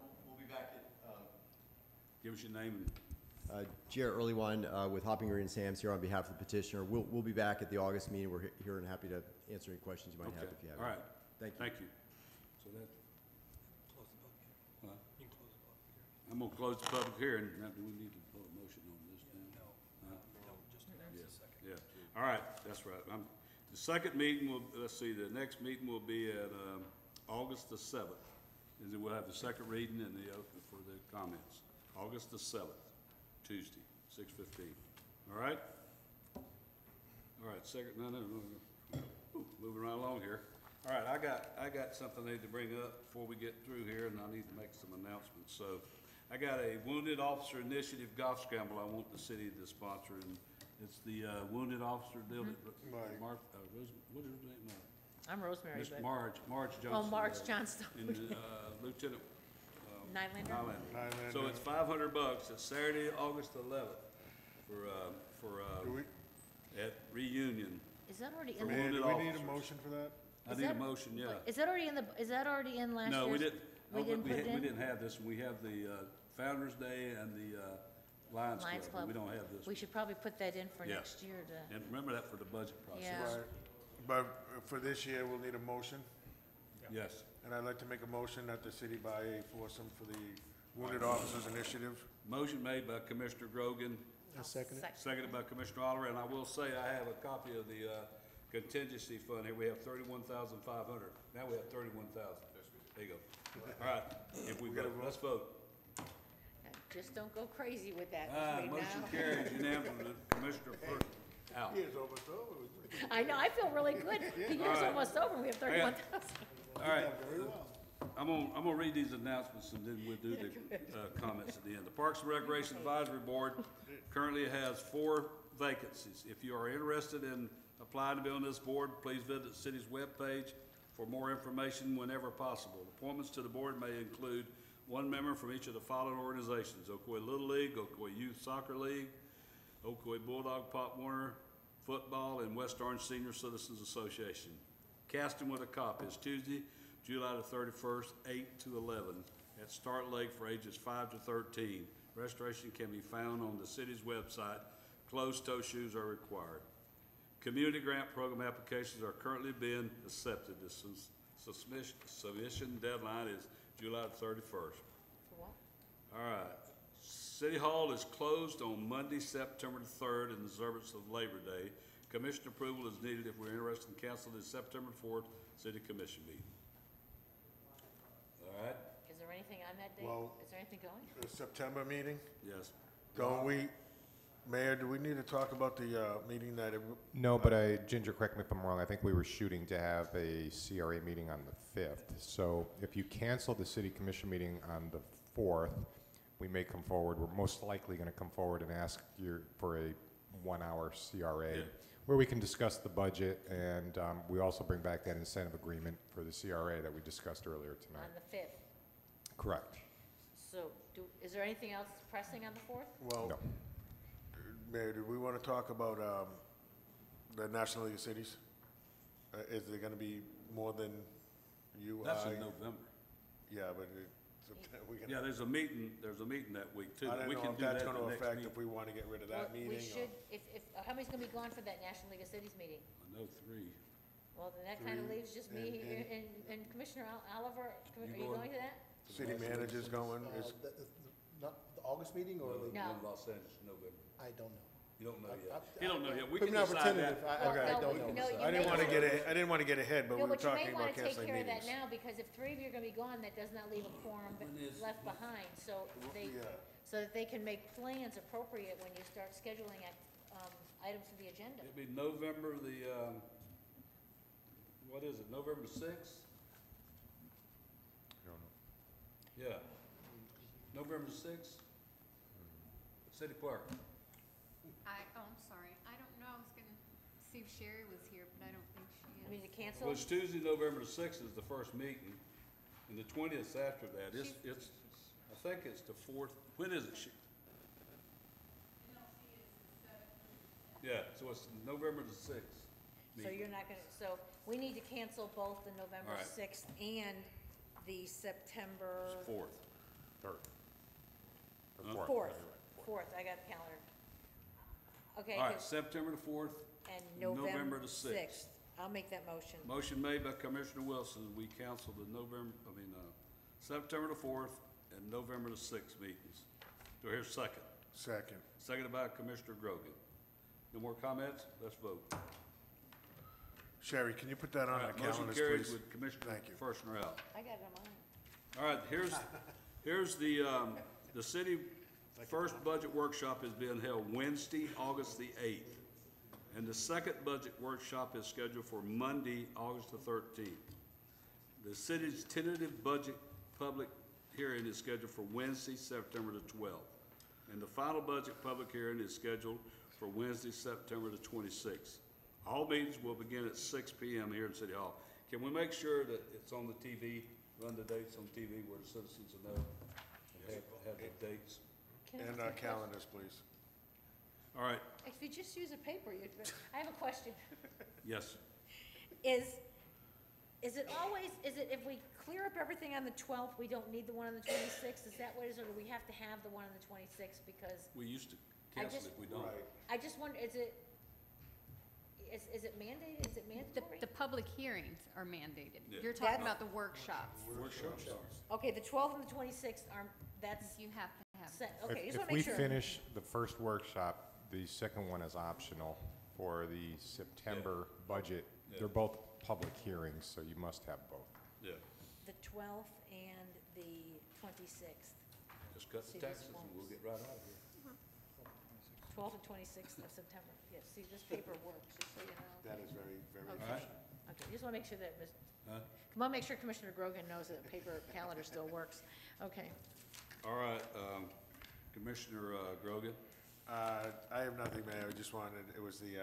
back at, um, Give us your name and, uh, Jarrett Earlywine, uh, with Hopping Green and Sam's here on behalf of the petitioner. We'll, we'll be back at the August meeting. We're he- here and happy to answer any questions you might okay, have if you have all any. right, Thank you. thank you. So that, Close the public hearing. Huh? You can close the public hearing. I'm gonna close the public hearing. Now, do we need to put a motion on this now? No, Huh? no, just announce the second. Yeah, all right, that's right. I'm, the second meeting will, let's see, the next meeting will be at, um, August the seventh. And then we'll have the second reading and the open for the comments. August the seventh, Tuesday, six fifteen. All right? All right, second, no, no, no, no. Ooh, moving right along here. All right, I got, I got something I need to bring up before we get through here, and I need to make some announcements. So, I got a Wounded Officer Initiative Golf Scramble I want the city to sponsor, and it's the, uh, Wounded Officer deal that, Mark, uh, Rose, what is her name? Uh, I'm Rosemary, Miss but, Marge, Marge Johnson. oh, Marge uh, Johnstone. And, uh, Lieutenant, um, Nylander? Nylander. So it's five hundred bucks. It's Saturday, August eleventh for, uh, for, Do we, uh, at reunion. Is that already For in the? Mayor, wounded do we need a officers. motion for that? I Is need a that- motion, yeah. Is that already in the, is that already in last year's? No, we didn't. We oh, didn't put had- it in? We didn't have this. We have the, uh, Founder's Day and the, uh, Lions Lions Club. Club. We don't have this. We should probably put that in for Yeah. next year to, And remember that for the budget process. Yeah. Right. But for this year, we'll need a motion, Yes. and I'd like to make a motion that the city buy a foursome for the Wounded Officers Initiative. Motion made by Commissioner Grogan, second. seconded by Commissioner Oliver, and I will say I have a copy of the, uh, contingency fund here. We have thirty-one thousand five hundred. Now we have thirty-one thousand. There you go. All right, if we We gotta vote, vote. let's vote. Just don't go crazy with that Ah, right motion now. carries unanimously. Commissioner first, out. Year's almost over. I know, I feel really good. The year's right. almost over, we have thirty-one thousand. All right, I'm gonna, I'm gonna read these announcements and then we'll do the, uh, comments at the end. The Parks and Recreation Advisory Board currently has four vacancies. If you are interested in applying to be on this board, please visit the city's webpage for more information whenever possible. Appointments to the board may include one member from each of the following organizations: Ocoee Little League, Ocoee Youth Soccer League, Ocoee Bulldog Pop Warner Football, and West Orange Senior Citizens Association. Casting with a cop is Tuesday, July the thirty-first, eight to eleven, at Start Lake for ages five to thirteen. Registration can be found on the city's website. Closed-toe shoes are required. Community grant program applications are currently being accepted. The sus- submission, submission deadline is July the thirty-first. For what? All right. City Hall is closed on Monday, September the third, in observance of Labor Day. Commission approval is needed if we're interested in canceling the September fourth City Commission meeting. All right? Is there anything on that date? Well- Is there anything going? The September meeting, Yes. don't we, Mayor, do we need to talk about the, uh, meeting that, it- No, but I, Ginger, correct me if I'm wrong, I think we were shooting to have a C R A meeting on the fifth. So if you cancel the city commission meeting on the fourth, we may come forward, we're most likely gonna come forward and ask you for a one-hour C R A, Yeah. where we can discuss the budget, and um, we also bring back that incentive agreement for the C R A that we discussed earlier tonight. On the fifth. Correct. So, do, is there anything else pressing on the fourth? well, No. Mayor, do we want to talk about, um, the National League of Cities? Uh, is there gonna be more than you, That's I? in November. Yeah, but it, we can. Yeah, there's a meeting, there's a meeting that week too. I but don't we know can if do that's that gonna the next affect meeting. if we want to get rid of that Well, meeting. We or- should, if, if, uh, how many's gonna be gone for that National League of Cities meeting? I know three. Well, then that kinda Three, leaves just and- me and- and, and Commissioner Ol- Oliver. Commi- You Are you going? going to that? City manager's going, Uh, is, the- the- Not the August meeting or the, No. In Los Angeles, November. I don't know. You don't know I- yet. I- You don't know yet. We Put can me down for decide tentative. that. I, Well, I, I no, don't we- know. no, you I didn't may want to wanna- get, a- I didn't want to get ahead, but we No, were but you may talking wanna about take canceling care of that meetings. now, because if three of you are gonna be gone, that does not leave a quorum but When is- left behind, so they, Yeah. so that they can make plans appropriate when you start scheduling act, um, items for the agenda. It'll be November the, um, what is it, November sixth? I don't know. Yeah. November sixth? City clerk. I, oh, I'm sorry. I don't know. I was gonna see if Sherry was here, but I don't think she I mean, is. to cancel, Well, it's Tuesday, November the sixth is the first meeting, and the twentieth's after that. It's, it's, I think it's the fourth, when is it? She- Yeah, so it's November the sixth. so you're not gonna, so we need to cancel both the November All right. sixth and the September Fourth. Third. Huh? Or fourth. Fourth, yeah, you're right. fourth, I got the calendar. Okay, All right, 'cause- September the fourth, and November November the sixth. sixth. I'll make that motion. Motion made by Commissioner Wilson, we cancel the November, I mean, uh, September the fourth and November the sixth meetings. Do I hear a second? Second. Seconded by Commissioner Grogan. No more comments? Let's vote. Sherry, can you put that on All our right, motion calendars, carries please? with Commissioner Thank you. Ferschner out. I got it on mine. All right, here's, here's the, um, the city first budget workshop is being held Wednesday, August the eighth. And the second budget workshop is scheduled for Monday, August the thirteenth. The city's tentative budget public hearing is scheduled for Wednesday, September the twelfth. And the final budget public hearing is scheduled for Wednesday, September the twenty-sixth. All meetings will begin at six P M here in City Hall. Can we make sure that it's on the T V, run the dates on T V where the citizens will know? And have, have the dates? Can I And ask our a question? calendars, please. All right, If you just use a paper, you'd, I have a question. yes. Is, is it always, is it, if we clear up everything on the twelfth, we don't need the one on the twenty-sixth? Is that what it is, or do we have to have the one on the twenty-sixth? Because We used to I cancel just- it, we don't. I just wonder, is it, is, is it mandated, is it The, mandatory? the public hearings are mandated. Yeah. You're talking That's- about the workshops. Workshops are. Okay, the twelfth and the twenty-sixth are, that's You have to have. set, If- okay, just If wanna we make sure. finish the first workshop, the second one is optional. For the September budget, Yeah. they're both public hearings, so you must have both. Yeah, The twelfth and the twenty-sixth. just cut See, the this taxes and one's- we'll get right out of here. twelfth and twenty-sixth of September. Yes, see, this paper works, just so you know. That is very, very Okay. All right. efficient. Okay, just want to make sure that, Miz- Huh? come on, make sure Commissioner Grogan knows that the paper calendar still works. Okay. All right, um, Commissioner uh, Grogan? Uh, I have nothing, Mayor, I just wanted, it was the, uh,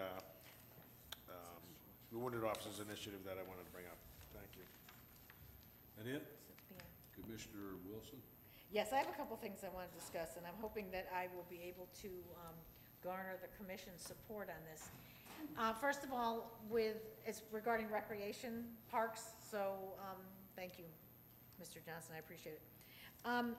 um, the Wounded Officers Initiative that I wanted to bring up. Thank you. That it? Yeah. Commissioner Wilson? Yes, I have a couple things I want to discuss, and I'm hoping that I will be able to um, garner the commission's support on this. Uh, First of all, with, it's regarding recreation parks, so, um, thank you, Mister Johnson, I appreciate it. Um,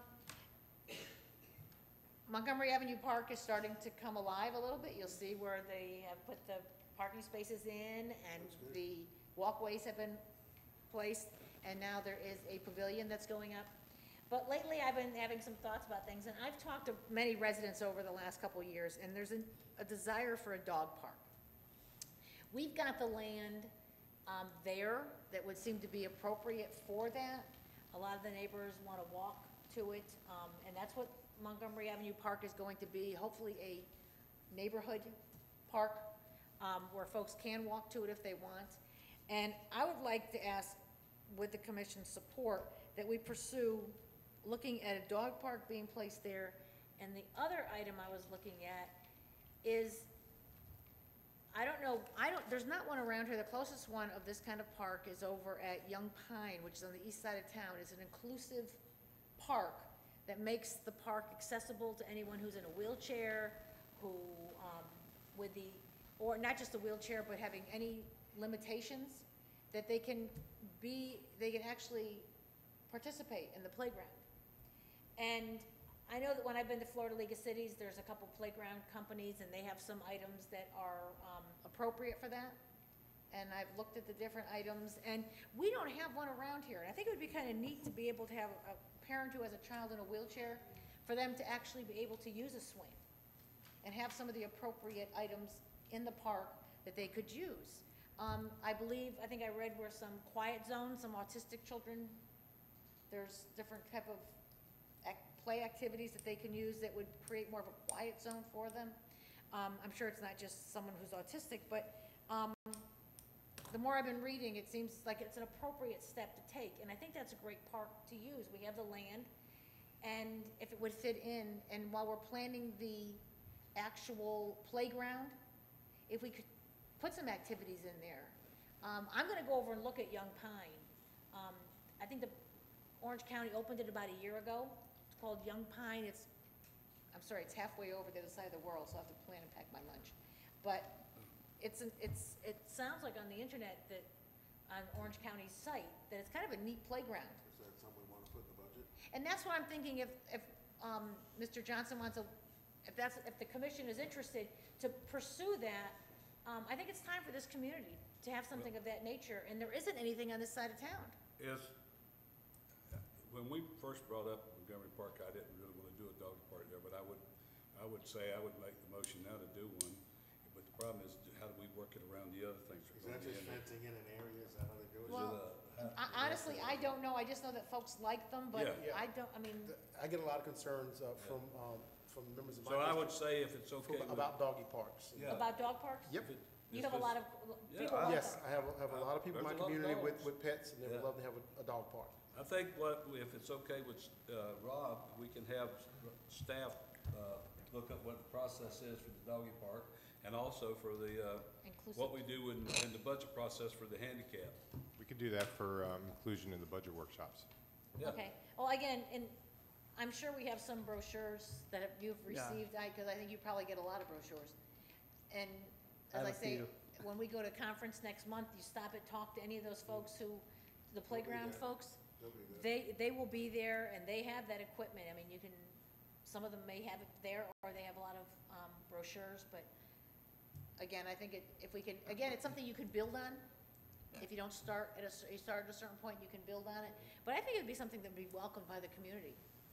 Montgomery Avenue Park is starting to come alive a little bit. You'll see where they have put the parking spaces in, and the walkways have been placed, and now there is a pavilion that's going up. But lately, I've been having some thoughts about things, and I've talked to many residents over the last couple of years, and there's a, a desire for a dog park. We've got the land um, there that would seem to be appropriate for that. A lot of the neighbors want to walk to it, um, and that's what Montgomery Avenue Park is going to be, hopefully a neighborhood park um, where folks can walk to it if they want. And I would like to ask, with the commission's support, that we pursue looking at a dog park being placed there. And the other item I was looking at is, I don't know, I don't, there's not one around here. The closest one of this kind of park is over at Young Pine, which is on the east side of town. It's an inclusive park that makes the park accessible to anyone who's in a wheelchair, who, um, with the, or not just a wheelchair, but having any limitations, that they can be, they can actually participate in the playground. And I know that when I've been to Florida League of Cities, there's a couple playground companies, and they have some items that are um, appropriate for that. And I've looked at the different items, and we don't have one around here. And I think it would be kind of neat to be able to have a parent who has a child in a wheelchair, for them to actually be able to use a swing and have some of the appropriate items in the park that they could use. Um, I believe, I think I read where some quiet zones, some autistic children, there's different type of ac play activities that they can use that would create more of a quiet zone for them. Um, I'm sure it's not just someone who's autistic, but um, the more I've been reading, it seems like it's an appropriate step to take, and I think that's a great park to use. We have the land, and if it would fit in, and while we're planning the actual playground, if we could put some activities in there. Um, I'm gonna go over and look at Young Pine. Um, I think the Orange County opened it about a year ago. It's called Young Pine. It's, I'm sorry, it's halfway over the other side of the world, so I have to plan and pack my lunch. But it's, an, it's, it sounds like on the internet that, on Orange County's site, that it's kind of a neat playground. Is that something we want to put in the budget? And that's what I'm thinking, if, if, um, Mister Johnson wants to, if that's, if the commission is interested to pursue that, um, I think it's time for this community to have something of that nature, and there isn't anything on this side of town. Is, when we first brought up Montgomery Park, I didn't really want to do a dog park there, but I would, I would say I would make the motion now to do one. But the problem is, how do we work it around the other things? Is that just fencing in an area, is that how they do it? Well, I- honestly, I don't know, I just know that folks like them, but Yeah. Yeah. I don't, I mean, I get a lot of concerns uh, from, um, from members of my So I would district say if it's okay from- with. about doggy parks. Yeah. about dog parks? Yep. if it- You if have a it's- lot of Yeah, people I- like Yes, them. I have, a- have a lot of people in my There's a lot of community with, dogs. with pets, and they would Yeah. love to have a, a dog park. I think what, if it's okay with, uh, Rob, we can have staff, uh, look up what the process is for the doggy park, and also for the, uh, Inclusive. what we do in, in the budget process for the handicap. We could do that for um, inclusion in the budget workshops. Yeah. Okay, well, again, and I'm sure we have some brochures that have- you've Yeah. received, I, because I think you probably get a lot of brochures. And I as I have a say, few. when we go to conference next month, you stop and talk to any of those folks who, the playground there. folks, They'll be there. they, they will be there, and they have that equipment. I mean, you can, some of them may have it there, or they have a lot of um, brochures, but again, I think it, if we can, again, it's something you can build on. If you don't start at a, cer- you start at a certain point, you can build on it. But I think it'd be something that'd be welcomed by the community.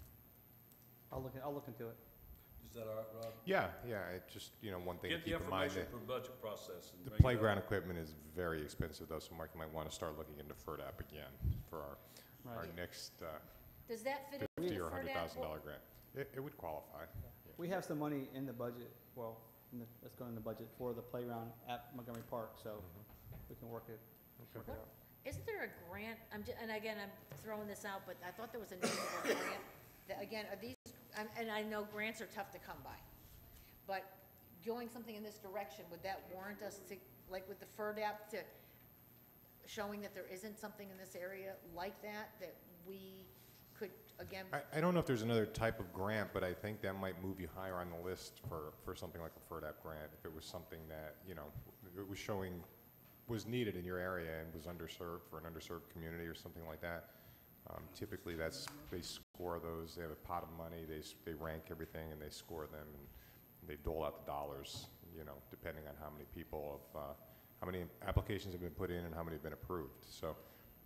I'll look, in- I'll look into it. Is that all right, Rob? Yeah, yeah, it just, you know, one thing to Get the keep in mind information that for budget process. and the bring it up. playground equipment is very expensive though, so Mark, you might want to start looking into FERDAP again for our, our Right. next uh, Does that fit into fifty the or hundred FERDAP? thousand dollar grant. It, it would qualify. We have some money in the budget, well, in the, that's going in the budget for the playground at Montgomery Park, so we can work it, work it out. Isn't there a grant, I'm, ju- and again, I'm throwing this out, but I thought there was a name of a grant, that, again, are these, I'm- and I know grants are tough to come by, but going something in this direction, would that warrant us to, like with the FERDAP, to, showing that there isn't something in this area like that, that we could, again, I, I don't know if there's another type of grant, but I think that might move you higher on the list for, for something like a FERDAP grant, if it was something that, you know, it was showing, was needed in your area and was underserved for an underserved community or something like that. Um, typically, that's, they score those, they have a pot of money, they, s- they rank everything and they score them, and they dole out the dollars, you know, depending on how many people have, uh, how many applications have been put in and how many have been approved. So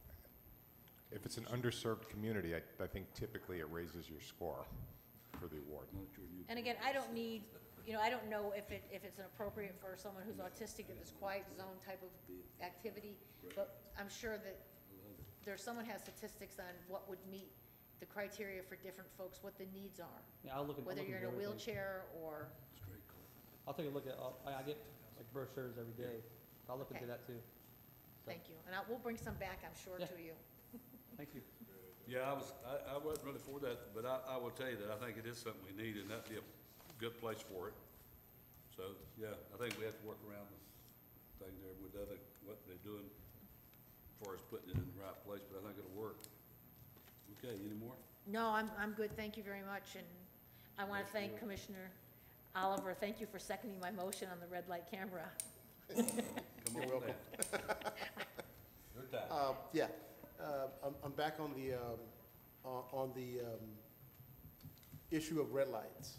if it's an underserved community, I, I think typically it raises your score for the award. and again, I don't need, you know, I don't know if it, if it's inappropriate for someone who's autistic in this quiet zone type of activity, but I'm sure that there's, someone has statistics on what would meet the criteria for different folks, what the needs are, Yeah, I'll look at, I'll whether look you're into in a everything. wheelchair or, I'll take a look at, I'll- I, I get like brochures every day, I'll look into Okay. that too. So, thank you, and I, we'll bring some back, I'm sure, Yeah. to you. Thank you. Yeah, I was, I, I wasn't really for that, but I, I will tell you that I think it is something we need, and that'd be a good place for it. So, yeah, I think we have to work around the thing there with other, what they're doing as far as putting it in the right place, but I think it'll work. Okay, any more? No, I'm, I'm good, thank you very much, and I want to thank Commissioner Oliver, thank you for seconding my motion on the red light camera. Come You're on welcome. down. Your time. Uh, yeah, uh, I'm, I'm back on the, um, on on the, um, issue of red lights.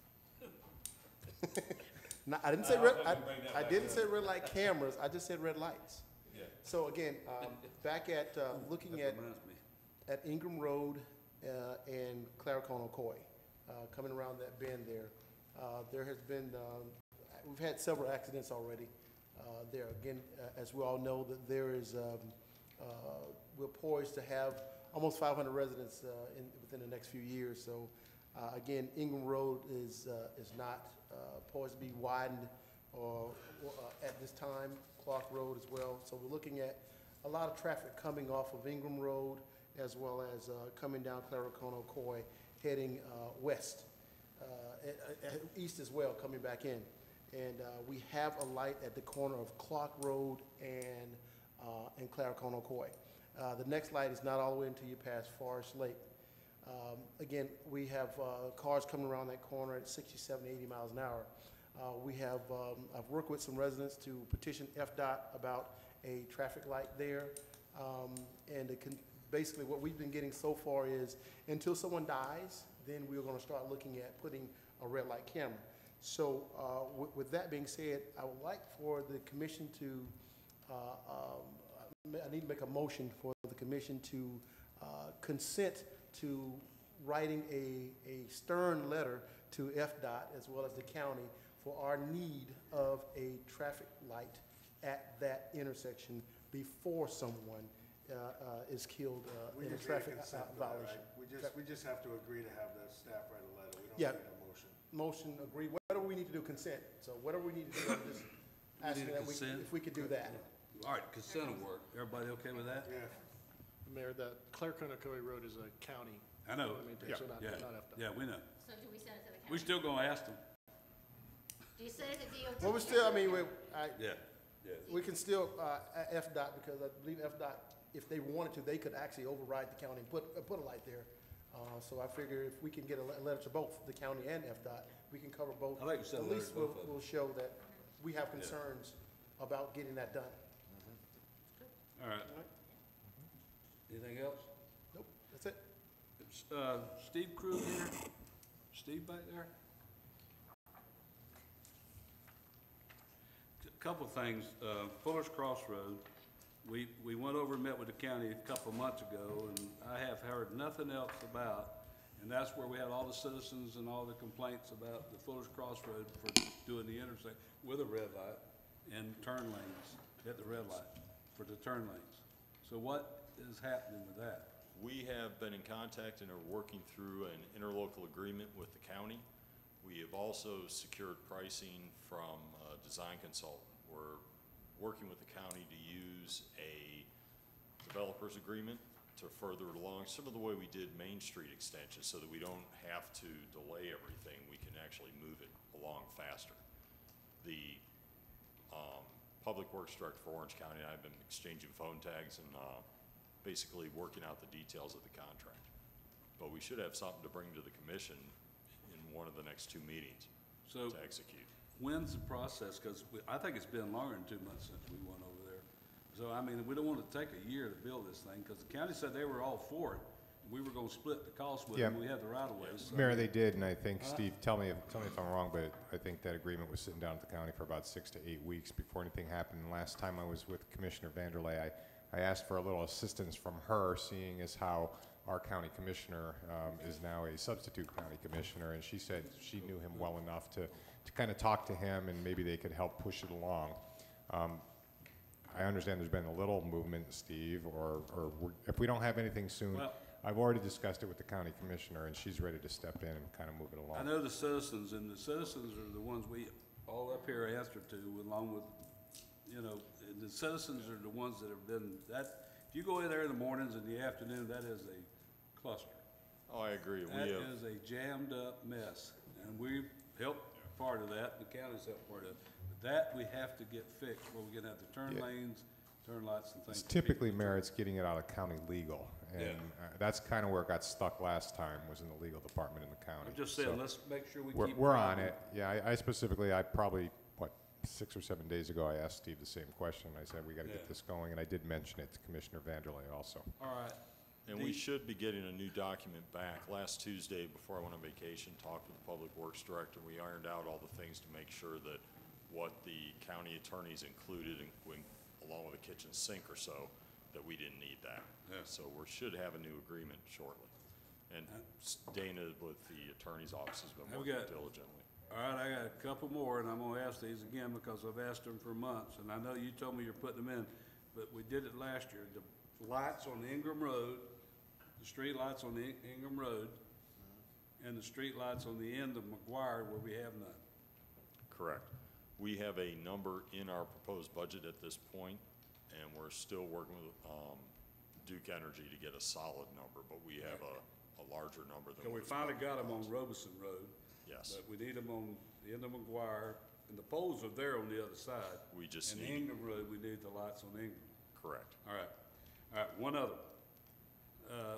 No, I didn't say I red, was I, gonna bring that I back didn't up. say red light cameras, I just said red lights. Yeah. So again, um, back at, uh, looking That at, reminds me. at Ingram Road, uh, and Claricone Ocoee, uh, coming around that bend there, uh, there has been, um, we've had several accidents already, uh, there. Again, uh, as we all know, that there is, um, uh, we're poised to have almost five hundred residents, uh, in, within the next few years. So, uh, again, Ingram Road is, uh, is not, uh, poised to be widened or, or, uh, at this time, Clark Road as well. So we're looking at a lot of traffic coming off of Ingram Road as well as, uh, coming down Claricone Ocoee, heading, uh, west, uh, a- a- a- east as well, coming back in. And, uh, we have a light at the corner of Clark Road and, uh, and Claricone Ocoee. Uh, the next light is not all the way until you pass Forest Lake. Um, again, we have, uh, cars coming around that corner at sixty-seven, eighty miles an hour. Uh, we have, um, I've worked with some residents to petition F DOT about a traffic light there, um, and to con- basically what we've been getting so far is until someone dies, then we're gonna start looking at putting a red light camera. So, uh, with, with that being said, I would like for the commission to, uh, um, I need to make a motion for the commission to, uh, consent to writing a, a stern letter to F D O T as well as the county for our need of a traffic light at that intersection before someone uh, uh, is killed uh, We in a just need traffic consent uh, for that, violation. right? We just, we just have to agree to have the staff write a letter. We Yeah. don't need a motion. Motion, agree, whatever we need to do, consent. So whatever we need to do, I'm just asking need a that we, consent? if we could do that. All right, consent will work. Everybody okay with that? Yeah. Mayor, the Claire Conocoy Road is a county. I know. I mean, Yeah, so not, yeah, not F D O T. yeah, we know. So do we send it to the We county? still gonna ask them. Do you send it to D O T? Well, we still, I mean, we, I, Yeah, yeah. we can still, uh, a- F D O T, because I believe F D O T, if they wanted to, they could actually override the county and put, uh, put a light there. Uh, so I figure if we can get a le- letter to both, the county and F D O T, we can cover both. I think we send a At letter least to we'll, both of them. we'll show that we have concerns about getting that done. All right. Anything else? Nope, that's it. It's, uh, Steve Krug here? Steve back there? A Couple things, uh, Fuller's Crossroad, we, we went over and met with the county a couple of months ago, and I have heard nothing else about, and that's where we had all the citizens and all the complaints about the Fuller's Crossroad for doing the intersection with a red light and turn lanes, at the red light, for the turn lanes. So what is happening with that? We have been in contact and are working through an interlocal agreement with the county. We have also secured pricing from a design consultant. We're working with the county to use a developer's agreement to further it along, similar to the way we did Main Street extension, so that we don't have to delay everything. We can actually move it along faster. The um, Public Works Director for Orange County and I have been exchanging phone tags and uh, basically working out the details of the contract. But we should have something to bring to the commission in one of the next two meetings So to execute. when's the process? Because I think it's been longer than two months since we went over there. So, I mean, we don't want to take a year to build this thing, because the county said they were all for it. We were going to split the cost with Yeah. them. We had the right of ways. so- Mayor, they did, and I think, Uh, Steve, tell me, if tell me if I'm wrong, but I think that agreement was sitting down at the county for about six to eight weeks before anything happened. And last time I was with Commissioner Vanderlei, I, I asked for a little assistance from her, seeing as how our county commissioner um, is now a substitute county commissioner, and she said she knew him well enough to, to kind of talk to him, and maybe they could help push it along. Um, I understand there's been a little movement, Steve, or, or we're- if we don't have anything soon, Well- I've already discussed it with the county commissioner, and she's ready to step in and kind of move it along. I know the citizens, and the citizens are the ones we all up here answer to, along with, you know, the citizens are the ones that have been, that, if you go in there in the mornings and the afternoon, that is a cluster. Oh, I agree. That We have, is a jammed up mess, and we've helped part of that, the county's helped part of it. But that we have to get fixed, where we can have the turn Yeah. lanes, turn lights and things. It's for people typically, to Mayor, turn. it's getting it out of county legal, and Yeah. uh, that's kind of where it got stuck last time, was in the legal department in the county. I'm just So saying, let's make sure we We're, keep. we're on driving. it. Yeah, I, I specifically, I probably, what, six or seven days ago, I asked Steve the same question. I said, we gotta Yeah. get this going, and I did mention it to Commissioner Vanderlei also. All right. and we should be getting a new document back. Last Tuesday, before I went on vacation, talked with the Public Works Director. We ironed out all the things to make sure that what the county attorneys included, in- along with a kitchen sink or so, that we didn't need that. Yeah. So we should have a new agreement shortly. And Dana with the attorney's office has been Have we working got- diligently. All right, I got a couple more, and I'm gonna ask these again because I've asked them for months, and I know you told me you're putting them in, but we did it last year. The lights on Ingram Road, the street lights on the In- Ingram Road, and the street lights on the end of McGuire where we have none. Correct. We have a number in our proposed budget at this point, and we're still working with um, Duke Energy to get a solid number, but we have a, a larger number than. So we what's finally got them proposed. on Robeson Road. Yes. But we need them on the end of McGuire, and the poles are there on the other side. We just And need- Ingram Road, we need the lights on Ingram. Correct. All right, all right, one other. Uh,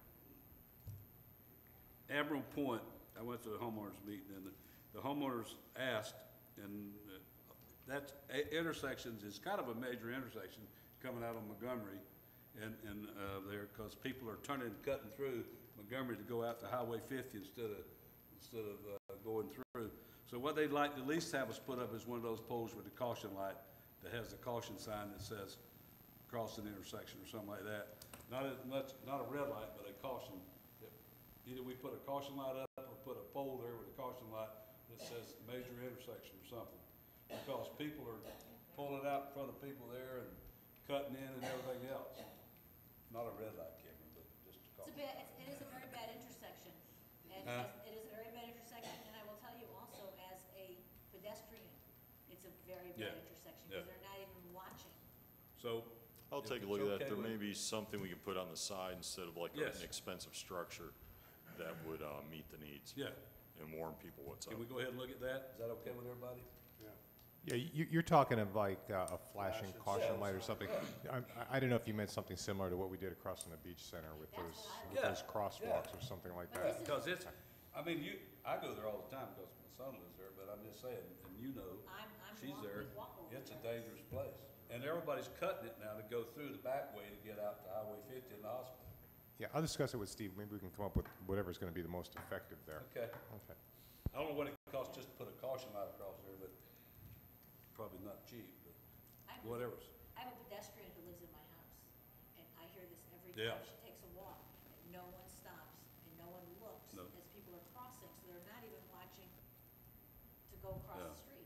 Admiral Point, I went to the homeowners meeting, and the- the homeowners asked, and uh, that a- intersections is kind of a major intersection coming out of Montgomery and, and uh, there, because because people are turning, cutting through Montgomery to go out to Highway fifty instead of, instead of, uh, going through. So what they'd like to at least have us put up is one of those poles with the caution light that has a caution sign that says cross an intersection or something like that. Not as much, not a red light, but a caution. that Either we put a caution light up or put a pole there with a caution light that says major intersection or something. Because people are pulling out in front of people there and cutting in and everything else. Not a red light camera, but just a It's a caution. bad, it's- it is a very bad intersection. And Huh? as- it is a very bad intersection, and I will tell you also, as a pedestrian, it's a very Yeah. bad intersection, Yeah. because they're not even watching. So. I'll if take a it's look at that. okay There with- may be something we can put on the side instead of like Yes. an expensive structure that would, uh, meet the needs. Yeah. And warn people what's up. Can we go ahead and look at that? Is that okay with everybody? Yeah, you, you're talking of like uh, a flashing Flashing caution signs. light or something. I, I don't know if you meant something similar to what we did across in the beach center with That's those, what I with Yeah, those crosswalks or something like But that. this is- Because it's, I mean, you, I go there all the time because my son lives there, but I'm just saying, and you know, I'm, I'm she's walk- there, we walk over it's a there. dangerous place. And everybody's cutting it now to go through the back way to get out to Highway fifty in the hospital. Yeah, I'll discuss it with Steve. Maybe we can come up with whatever's gonna be the most effective there. Okay. Okay. I don't know what it costs just to put a caution light across there, but probably not cheap, but I have a- whatever. I have a pedestrian who lives in my house, and I hear this every Yeah. time she takes a walk, and no one stops, and no one looks No. as people are crossing, so they're not even watching to go across Yeah. the street.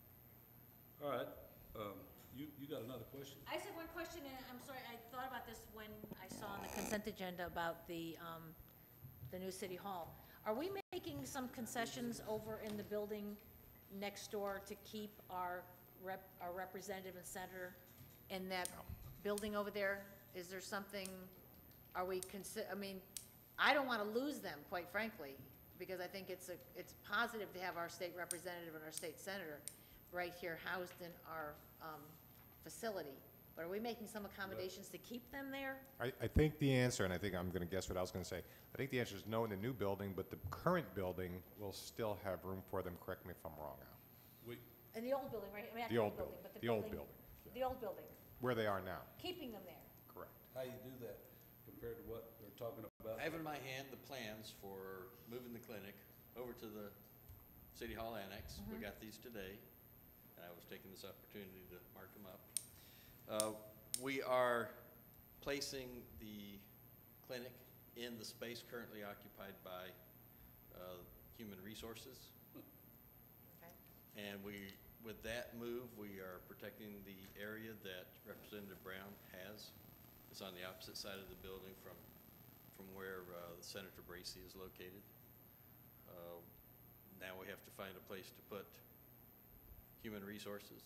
All right, um, you, you got another question? I just have one question, and I'm sorry, I thought about this when I saw on the consent agenda about the, um, the new city hall. Are we making some concessions over in the building next door to keep our rep, our representative and senator in that building over there? Is there something, are we consi, I mean, I don't wanna lose them, quite frankly, because I think it's a, it's positive to have our state representative and our state senator right here housed in our, um, facility. But are we making some accommodations to keep them there? I, I think the answer, and I think I'm gonna guess what I was gonna say, I think the answer is no in the new building, but the current building will still have room for them. Correct me if I'm wrong, Al. We, In the old building, right? I mean, not The old building, but the old building, The old building, where they are now, keeping them there. correct. how you do that compared to what they're talking about? I have in my hand the plans for moving the clinic over to the City Hall Annex. We got these today, and I was taking this opportunity to mark them up. Uh, We are placing the clinic in the space currently occupied by uh, Human Resources. Okay. And we, with that move, we are protecting the area that Representative Brown has. It's on the opposite side of the building from, from where uh, Senator Bracy is located. Uh, Now we have to find a place to put Human Resources.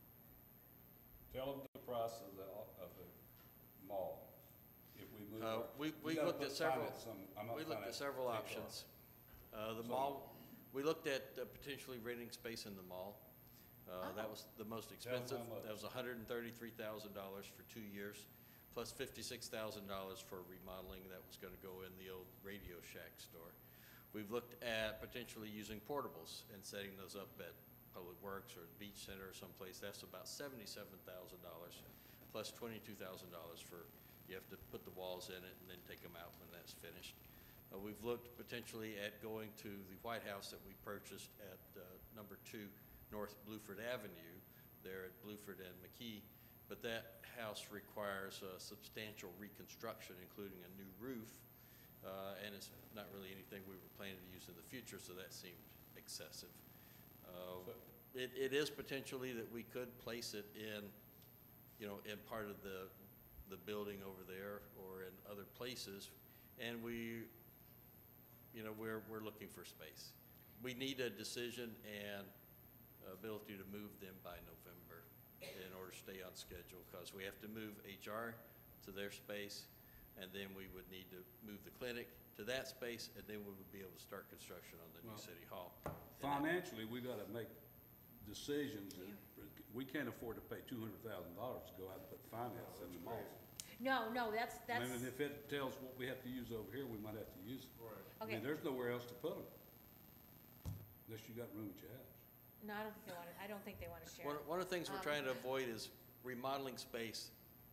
Tell them the price of the, of the mall, if we move. Uh, our- we, we we gotta looked at put several, finance some- I'm not we looked at finance, several H R. options. Uh, the So- mall, we looked at uh, potentially renting space in the mall. Uh, that was the most Tell 'em expensive. how much. That was hundred and thirty-three thousand dollars for two years, plus fifty-six thousand dollars for remodeling that was gonna go in the old Radio Shack store. We've looked at potentially using portables and setting those up at Public Works or the Beach Center or someplace. That's about seventy-seven thousand dollars, plus twenty-two thousand dollars for, you have to put the walls in it and then take them out when that's finished. Uh, we've looked potentially at going to the White House that we purchased at, uh, number two North Bluford Avenue, there at Bluford and McKee. But that house requires a substantial reconstruction, including a new roof, uh, and it's not really anything we were planning to use in the future, so that seemed excessive. Uh, It, it is potentially that we could place it in, you know, in part of the, the building over there or in other places, and we, you know, we're, we're looking for space. We need a decision and ability to move them by November in order to stay on schedule, because we have to move H R to their space, and then we would need to move the clinic to that space, and then we would be able to start construction on the new Well, city hall. Financially, we gotta make decisions, and we can't afford to pay two hundred thousand dollars to go out and put finance in the mall. No, no, that's, I that's, mean, and if it tells what we have to use over here, we might have to use it. I Okay. mean, there's nowhere else to put them, unless you got room at your house. no, I don't think they want to, I don't think they want to share. One, one of the things we're Um, trying to avoid is remodeling space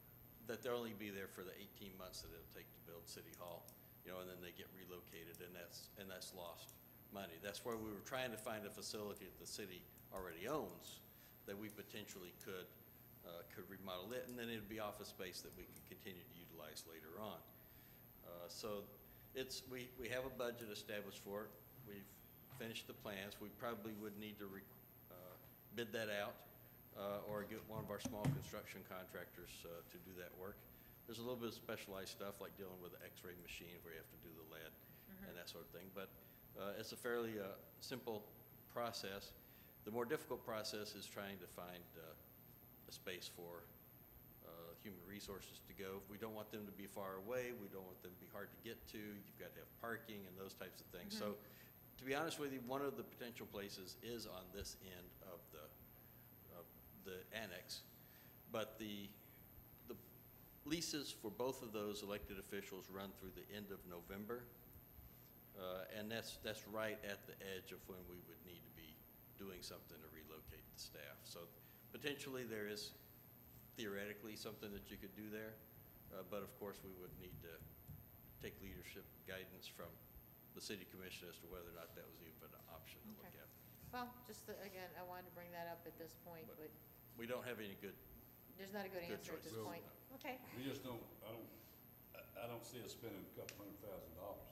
that they'll only be there for the eighteen months that it'll take to build City Hall, you know, and then they get relocated, and that's, and that's lost money. That's where we were trying to find a facility that the city already owns, that we potentially could, uh, could remodel it, and then it'd be office space that we could continue to utilize later on. Uh, so it's, we, we have a budget established for it. We've finished the plans. We probably would need to re, uh, bid that out, uh, or get one of our small construction contractors, uh, to do that work. There's a little bit of specialized stuff like dealing with the x-ray machine where you have to do the lead and that sort of thing, but, uh, it's a fairly, uh, simple process. The more difficult process is trying to find, uh, a space for, uh, human resources to go. We don't want them to be far away. We don't want them to be hard to get to. You've got to have parking and those types of things. So, to be honest with you, one of the potential places is on this end of the, of the annex. But the, the leases for both of those elected officials run through the end of November. Uh, and that's, that's right at the edge of when we would need to be doing something to relocate the staff. So potentially there is theoretically something that you could do there. Uh, but of course we would need to take leadership guidance from the city commission as to whether or not that was even an option to look Okay. at. Well, just, the- again, I wanted to bring that up at this point, But- but We don't have any good, there's not a good Good answer at this choice. point. Okay. We just don't, I don't, I- I don't see us spending a couple hundred thousand dollars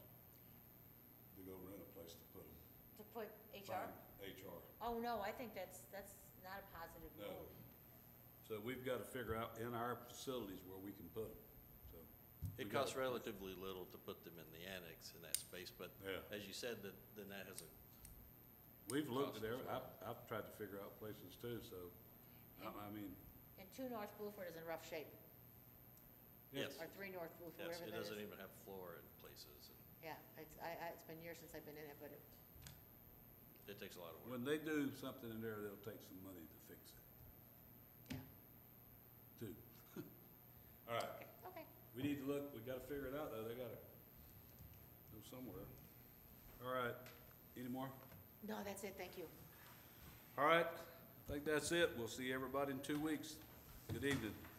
to go rent a place to put them. To put H R? H R. Oh, no, I think that's, that's not a positive No. move. So we've got to figure out in our facilities where we can put them, so. we it gotta- costs relatively little to put them in the annex in that space, but Yeah. as you said, that, then that has a, We've looked at cost as every, well. I've, I've tried to figure out places too, so, I, I mean, And two North Bluford is in rough shape, yes, or three North Bluford, yes, wherever it that doesn't is. even have floor in places, and Yeah, it's, I, I, it's been years since I've been in it, but it, it takes a lot of work. when they do something in there, they'll take some money to fix it, yeah, too. All right, okay, okay. we need to look, we gotta figure it out though, they gotta go somewhere. All right, any more? No, that's it, thank you. All right, I think that's it. We'll see everybody in two weeks. Good evening.